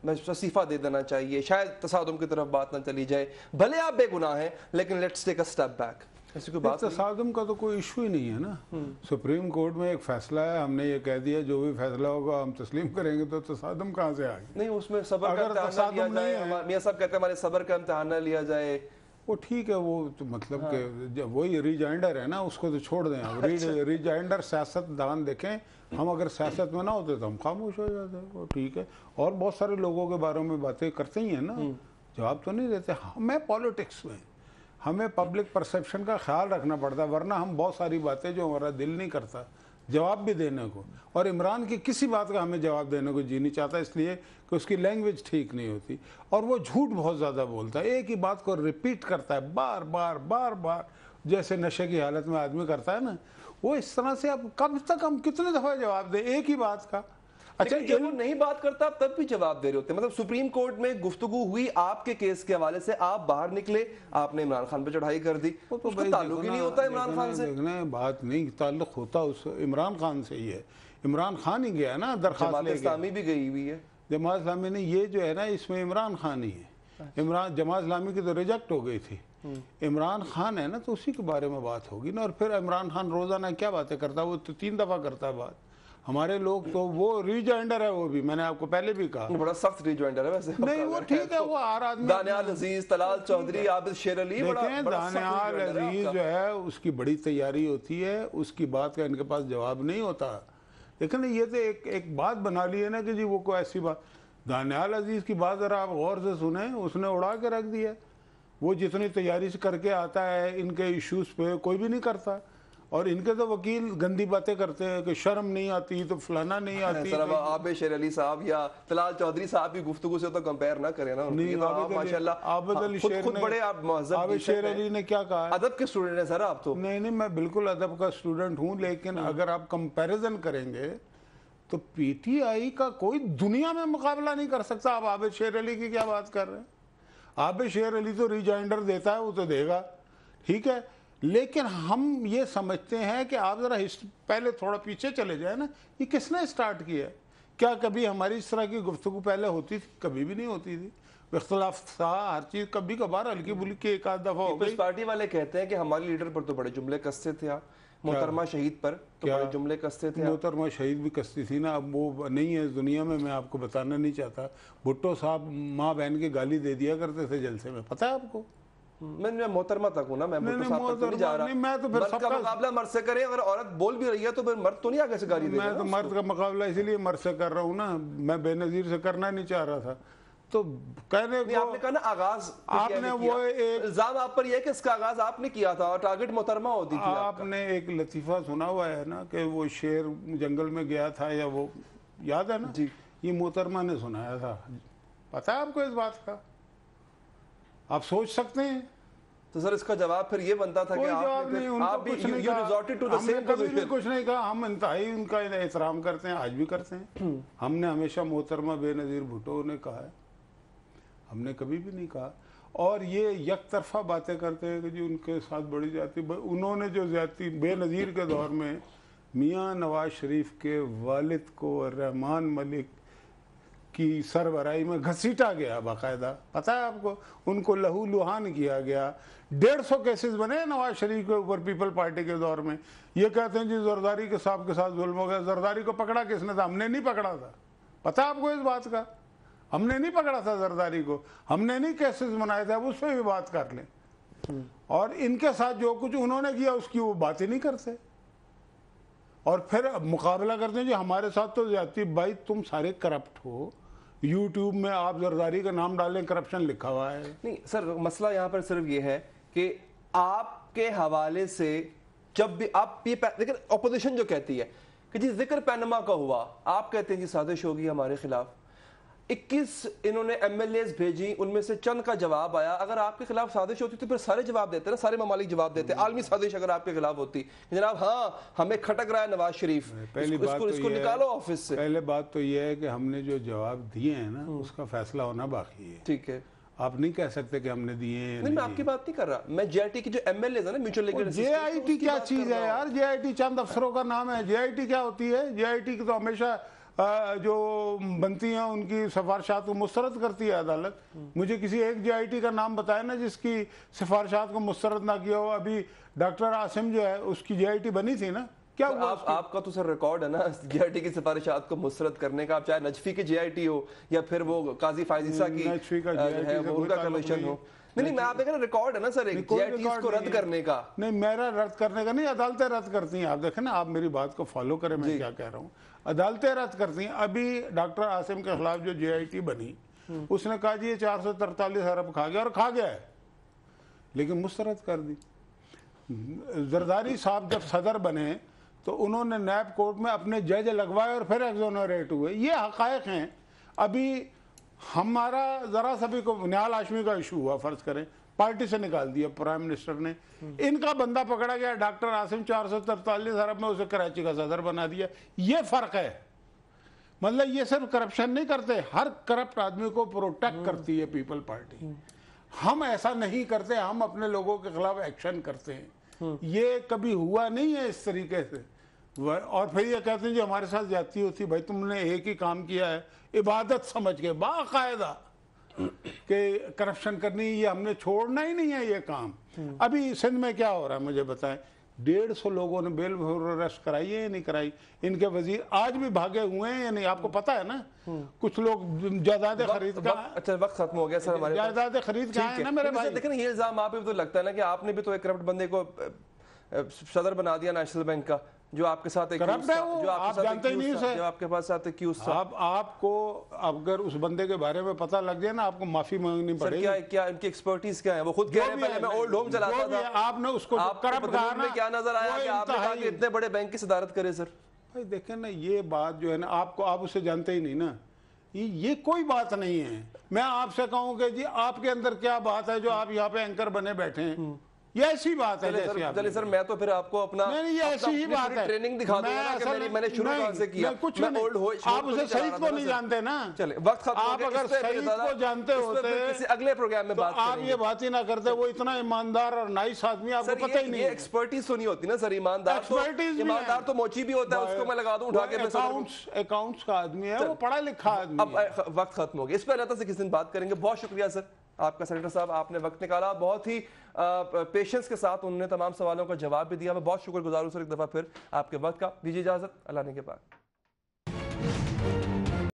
Speaker 1: میں استعفا دے دینا چاہیے, شاید تصادم کی طرف بات نہ چلی جائے, بھلے آپ بے گناہ ہیں لیکن let's take a step back. ایسی کوئی بات
Speaker 2: تصادم کا تو کوئی ایشو ہی نہیں ہے نا. سپریم کورٹ میں ایک فیصلہ ہے, ہم نے یہ کہہ دیا جو بھی فیصلہ ہوگا ہم تسلیم کریں گے, تو تصادم کہاں سے آئے؟
Speaker 1: نہیں, اس میں صبر کا امتحان نہ لیا جائے. میاں صاحب کہتے ہیں ہمارے صبر کا امتحان نہ لیا جائے.
Speaker 2: وہ ٹھیک ہے, وہ تو مطلب کہ وہی ریجائنڈر ہے نا, اس کو تو چھوڑ دیں آپ. ریجائنڈر سیاست دان دیکھیں, ہم اگر سیاست میں نہ ہوتے تو ہم خاموش ہو جاتے, وہ ٹھیک ہے. اور بہت سارے لوگوں کے بارے میں باتیں کرتے ہی ہیں نا, جواب تو نہیں دیتے. ہمیں پالیٹکس میں ہمیں پبلک پرسیپشن کا خیال رکھنا پڑتا ہے, ورنہ ہم بہت ساری باتیں جو ہمارا دل نہیں کرتا جواب بھی دینے کو, اور عمران کی کسی بات کا ہمیں جواب دینے کو جی نہیں چاہتا, اس لیے کہ اس کی لینگویج ٹھیک نہیں ہوتی, اور وہ جھوٹ بہت زیادہ بولتا ہے, ایک ہی بات کو ریپیٹ کرتا ہے بار بار بار بار, جیسے نشے کی حالت میں آدمی کرتا ہے نا, وہ اس طرح سے. اب کب تک ہم کتنے دفعہ جواب دیں ایک ہی بات کا؟
Speaker 1: اچھا, جب وہ نہیں بات کرتا تب بھی جواب دے رہے ہوتے ہیں. مطلب سپریم کورٹ میں گفتگو ہوئی آپ کے کیس کے حوالے سے, آپ باہر نکلے, آپ نے عمران خان پہ چڑھائی کر دی, اس کو تعلق ہی نہیں ہوتا عمران خان سے.
Speaker 2: دیکھنا بات نہیں, تعلق ہوتا اس عمران خان سے ہی ہے. عمران خان ہی گیا نا درخواست لے کے.
Speaker 1: جماعت اسلامی بھی گئی ہوئی ہے.
Speaker 2: جماعت اسلامی نے, یہ جو ہے نا اس میں عمران خان ہی ہے. عمران جماعت اسلامی کی تو ریجیکٹ ہو گئی تھی, عمران خان ہے نا, تو اسی کے بارے میں بات ہوگی نا. اور پھر عمران خان روزانہ کیا باتیں کرتا ہے, وہ تو تین دفعہ کرتا ہے بات. ہمارے لوگ تو وہ ریجوائنڈر ہے, وہ بھی میں نے آپ کو پہلے بھی کہا,
Speaker 1: بڑا سخت ریجوائنڈر ہے ویسے.
Speaker 2: نہیں وہ ٹھیک ہے, وہ ہر آدمی.
Speaker 1: دانیال عزیز, طلال چودھری, عابد شیر علی,
Speaker 2: دانیال عزیز جو ہے اس کی بڑی تیاری ہوتی ہے, اس کی بات کا ان کے پاس جواب نہیں ہوتا. لیکن یہ تو ایک ایک بات بنا لی ہے نا کہ جی وہ کوئی ایسی بات. دانیال عزیز کی بات ذرا آپ غور سے سنیں, اس نے اڑا کے رکھ دیا. وہ جتنی تیاری سے کر کے آتا ہے ان کے ایشوز پہ کوئی بھی نہیں کرتا, اور ان کے تو وکیل گندی باتیں کرتے ہیں کہ شرم نہیں آتی تو فلانا نہیں آتی.
Speaker 1: سر اب عابد شیر علی صاحب یا طلال چودھری صاحب کی گفتگو سے تو کمپیئر نہ کریں نا.
Speaker 2: عابد علی شیر علی نے کیا کہا,
Speaker 1: ادب کے اسٹوڈنٹ ہیں سر آپ تو.
Speaker 2: نہیں نہیں, میں بالکل ادب کا اسٹوڈنٹ ہوں, لیکن اگر آپ کمپیریزن کریں گے تو پی ٹی آئی کا کوئی دنیا میں مقابلہ نہیں کر سکتا. آپ عابد شیر علی کی کیا بات کر رہے ہیں؟ عابد شیر علی تو ریجائنڈر دیتا ہے, وہ تو دے گا, ٹھیک ہے. لیکن ہم یہ سمجھتے ہیں کہ آپ ذرا پہلے تھوڑا پیچھے چلے جائیں نا, یہ کس نے سٹارٹ کیا ہے؟ کیا کبھی ہماری اس طرح کی گفتگو پہلے ہوتی تھی؟ کبھی بھی نہیں ہوتی تھی. اختلاف تھا ہر چیز, کبھی کبھار ہلکی پھلکی ایک آدھ دفعہ ہو گئی.
Speaker 1: پارٹی والے کہتے ہیں کہ ہمارے لیڈر پر تو بڑے جملے کستے تھے, محترمہ شہید پر تو بڑے جملے کستے تھے.
Speaker 2: محترمہ شہید بھی کستی تھی نا, اب وہ نہیں ہے اس دنیا میں, میں آپ کو بتانا نہیں چاہتا. بھٹو صاحب ماں بہن کی گالی دے دیا کرتے تھے جلسے میں, پتہ ہے آپ کو؟
Speaker 1: میں محترمہ تک ہوں نا, میں بھٹو صاحب تک تو نہیں جا رہا. مرد کا مقابلہ مرد سے کریں, اگر عورت بول بھی رہی ہے تو پھر مرد تو نہیں آگے سے گالی دے گا.
Speaker 2: میں تو مرد کا مقابلہ اسی لیے مرد سے کر رہا ہوں نا, میں بے نظیر سے کرنا نہیں چاہ رہا تھا. تو کہنے کو
Speaker 1: آپ نے کہا نا آغاز
Speaker 2: آپ نے وہ ایک
Speaker 1: الزام آپ پر یہ ہے کہ اس کا آغاز آپ نے کیا تھا اور ٹارگٹ محترمہ ہوتی تھی.
Speaker 2: آپ نے ایک لطیفہ سنا ہوا ہے نا کہ وہ شیر جنگل میں گیا تھا, یا وہ یاد ہے نا, یہ محترمہ نے سنایا تھا. پتہ ہے آپ کو اس بات کا؟ آپ سوچ سکتے ہیں.
Speaker 1: تو سر اس کا جواب پھر یہ بنتا تھا کہ آپ بھی
Speaker 2: کچھ نہیں کہا. ہم انتہائی ان کا احترام کرتے ہیں, آج بھی کرتے ہیں. ہم نے ہمیشہ محترمہ بے نظیر بھٹو نے کہا ہے, ہم نے کبھی بھی نہیں کہا. اور یہ یک طرفہ باتیں کرتے ہیں کہ جی ان کے ساتھ بڑی زیادتی, انہوں نے جو زیادتی بے نظیر کے دور میں میاں نواز شریف کے والد کو رحمان ملک کی سربراہی میں گھسیٹا گیا باقاعدہ, پتہ ہے آپ کو, ان کو لہو لہان کیا گیا. ڈیڑھ سو کیسز بنے نواز شریف کے اوپر پیپل پارٹی کے دور میں. یہ کہتے ہیں جی زرداری کے صاحب کے ساتھ ظلم ہو گیا. زرداری کو پکڑا کس نے تھا؟ ہم نے نہیں پکڑا تھا. پتہ آپ کو اس بات کا؟ ہم نے نہیں پکڑا تھا زرداری کو, ہم نے نہیں کیسز بنائے تھے. اب اس پہ بھی بات کر لیں. اور ان کے ساتھ جو کچھ انہوں نے کیا اس کی وہ بات ہی نہیں کرتے, اور پھر مقابلہ کرتے ہیں جی ہمارے ساتھ تو زیادتی. بھائی تم سارے کرپٹ ہو, یوٹیوب میں آپ زرداری کا نام ڈالیں, کرپشن لکھا ہوا ہے.
Speaker 1: نہیں سر, مسئلہ یہاں پر صرف یہ ہے کہ آپ کے حوالے سے جب بھی آپ یہ, لیکن اپوزیشن جو کہتی ہے کہ جی ذکر پینما کا ہوا, آپ کہتے ہیں جی سازش ہوگی ہمارے خلاف. اکیس انہوں نے ایم ایل ایز بھیجی, ان میں سے چند کا جواب آیا. اگر آپ کے خلاف سازش ہوتی تو پھر سارے جواب دیتے نا, سارے ممالک جواب دیتے. عالمی سازش اگر آپ کے خلاف ہوتی جناب, ہاں ہمیں کھٹک رہا ہے نواز شریف, اس کو نکالو آفس سے.
Speaker 2: پہلے بات تو یہ ہے کہ ہم نے جو جواب دیے ہیں نا اس کا فیصلہ ہونا باقی ہے.
Speaker 1: ٹھیک ہے,
Speaker 2: آپ نہیں کہہ سکتے کہ ہم نے دیے ہیں.
Speaker 1: نہیں میں آپ کی بات نہیں کر رہا, میں جے آئی ٹی کی جو ایم ایل ایز ہے نا, mutual legal
Speaker 2: J I T کیا چیز ہے یار؟ جے آئی ٹی چند افسروں کا نام ہے. جے آئی ٹی کیا ہوتی ہے؟ جے آئی ٹی کی تو ہمیشہ जो बनती हैं उनकी सिफारिशात को मुस्तरद करती है अदालत। मुझे किसी एक जे आई टी का नाम बताया ना जिसकी सिफारिशात को मुस्तरद ना किया हो। अभी डॉक्टर आसिम जो है उसकी जे आई टी बनी थी ना, क्या
Speaker 1: तो
Speaker 2: हुआ
Speaker 1: आप, आपका तो सर रिकॉर्ड है ना जे आई टी की सिफारिशात को मुस्तरद करने का, आप चाहे नजफी की जे आई टी हो या फिर वो काजी फायजीसा की
Speaker 2: नजफी का
Speaker 1: अ, है वो उनका कमीशन हो। नहीं नहीं मैं आप देखें रिकॉर्ड है ना सर, एक जे आई टी को रद्द करने का।
Speaker 2: नहीं, मेरा रद्द करने का नहीं, अदालतें रद्द करती हैं। आप देखें ना, आप मेरी बात को फॉलो करें, मैं क्या कह रहा हूँ। अदालतें रद्द करती हैं। अभी डॉक्टर आसिम के खिलाफ जो जे आई टी बनी, उसने कहा जी ये चार सौ तरतालीस अरब खा गया, और खा गया है, लेकिन मुस्तरद कर दी। जरदारी साहब जब सदर बने तो उन्होंने नैब कोर्ट में अपने जज लगवाए और फिर एक्सोनरेट हुए। ये हकायक हैं। अभी हमारा जरा सा भी को निहाल हाशमी का इशू हुआ, फर्ज करें, पार्टी से निकाल दिया प्राइम मिनिस्टर ने, इनका बंदा पकड़ा गया, डॉक्टर आसिम चार सौ तरतालीस अरब में उसे कराची का सदर बना दिया। ये फर्क है। मतलब ये सिर्फ करप्शन नहीं करते, हर करप्ट आदमी को प्रोटेक्ट करती है पीपल पार्टी। हम ऐसा नहीं करते, हम अपने लोगों के खिलाफ एक्शन करते हैं। ये कभी हुआ नहीं है इस तरीके से। और फिर ये कहते हैं जी हमारे साथ जाती होती, भाई तुमने एक ही काम किया है, इबादत समझ के बाकायदा कि करप्शन करनी, ये हमने छोड़ना ही नहीं है ये काम। अभी सिंध में क्या हो रहा है मुझे बताएं, डेढ़ सौ लोगों ने बेल अरेस्ट कराई है या नहीं कराई? इनके वजीर आज भी भागे हुए हैं या नहीं? आपको पता है ना, कुछ लोग जायदादें खरीद का।
Speaker 1: अच्छा वक्त खत्म हो गया सर हमारे,
Speaker 2: जायदादें खरीद के आए ना मेरे भाई।
Speaker 1: देखें ये इल्जाम आप भी तो लगता है ना कि आपने भी तो एक करप्ट बंदे को सदर बना दिया नेशनल बैंक का, जो आपके साथ एक
Speaker 2: करप्ट है वो,
Speaker 1: जो आपके
Speaker 2: आप
Speaker 1: साथ
Speaker 2: जानते ही नहीं उसे,
Speaker 1: जो आपके पास साथ एक्यूज था।
Speaker 2: आप आपको अगर उस बंदे के बारे में पता लग जाए ना, आपको माफी मांगनी पड़ेगी।
Speaker 1: क्या क्या इनकी एक्सपर्टीज क्या है? वो खुद कह रहे हैं पहले मैं ओल्ड होम चलाता था।
Speaker 2: आपने उसको करप्ट कहा ना,
Speaker 1: क्या नजर आया कि आपने कहा कि इतने बड़े बैंक की सदारत करे सर?
Speaker 2: भाई देखें ना, ये बात जो है ना, आपको आप उसे जानते ही नहीं ना, ये ये कोई बात नहीं है। मैं आपसे कहूँ कि जी आपके अंदर क्या बात है जो आप यहाँ पे एंकर बने बैठे हैं, ये ऐसी बात है।
Speaker 1: चलिए सर, चलिए सर मैं तो फिर आपको अपना
Speaker 2: नहीं, ये ऐसी ही बात है,
Speaker 1: ट्रेनिंग दिखा दूंगा ना कि मैंने मैंने शुरू कहां से किया।
Speaker 2: कुछ
Speaker 1: मैं ओल्ड हो,
Speaker 2: आप उसे सईद को नहीं जानते ना।
Speaker 1: चलिए वक्त खत्म हो गया।
Speaker 2: आप अगर सईद को जानते होते
Speaker 1: किसी अगले प्रोग्राम में
Speaker 2: तो
Speaker 1: बात
Speaker 2: आप ये बात ही ना करते। वो इतना ईमानदार और नाइस आदमी, आपको पता ही नहीं।
Speaker 1: ये एक्सपर्टीज तो नहीं होती ना सर, ईमानदार
Speaker 2: एक्सपर्टीज
Speaker 1: ईमानदार तो मोची भी होता है, उसको मैं लगा दूं उठा के।
Speaker 2: अकाउंट्स अकाउंट्स का आदमी है, वो पढ़ा लिखा आदमी।
Speaker 1: अब वक्त खत्म हो गया, इस पर अल्लाह से किसी दिन बात करेंगे। बहुत शुक्रिया सर आपका, सेनेटर साहब आपने वक्त निकाला, बहुत ही पेशेंस के साथ उन्होंने तमाम सवालों का जवाब भी दिया। मैं बहुत शुक्रगुजार हूं सर एक दफा फिर आपके वक्त का। दीजिए इजाजत, अल्लाह ने के बाद।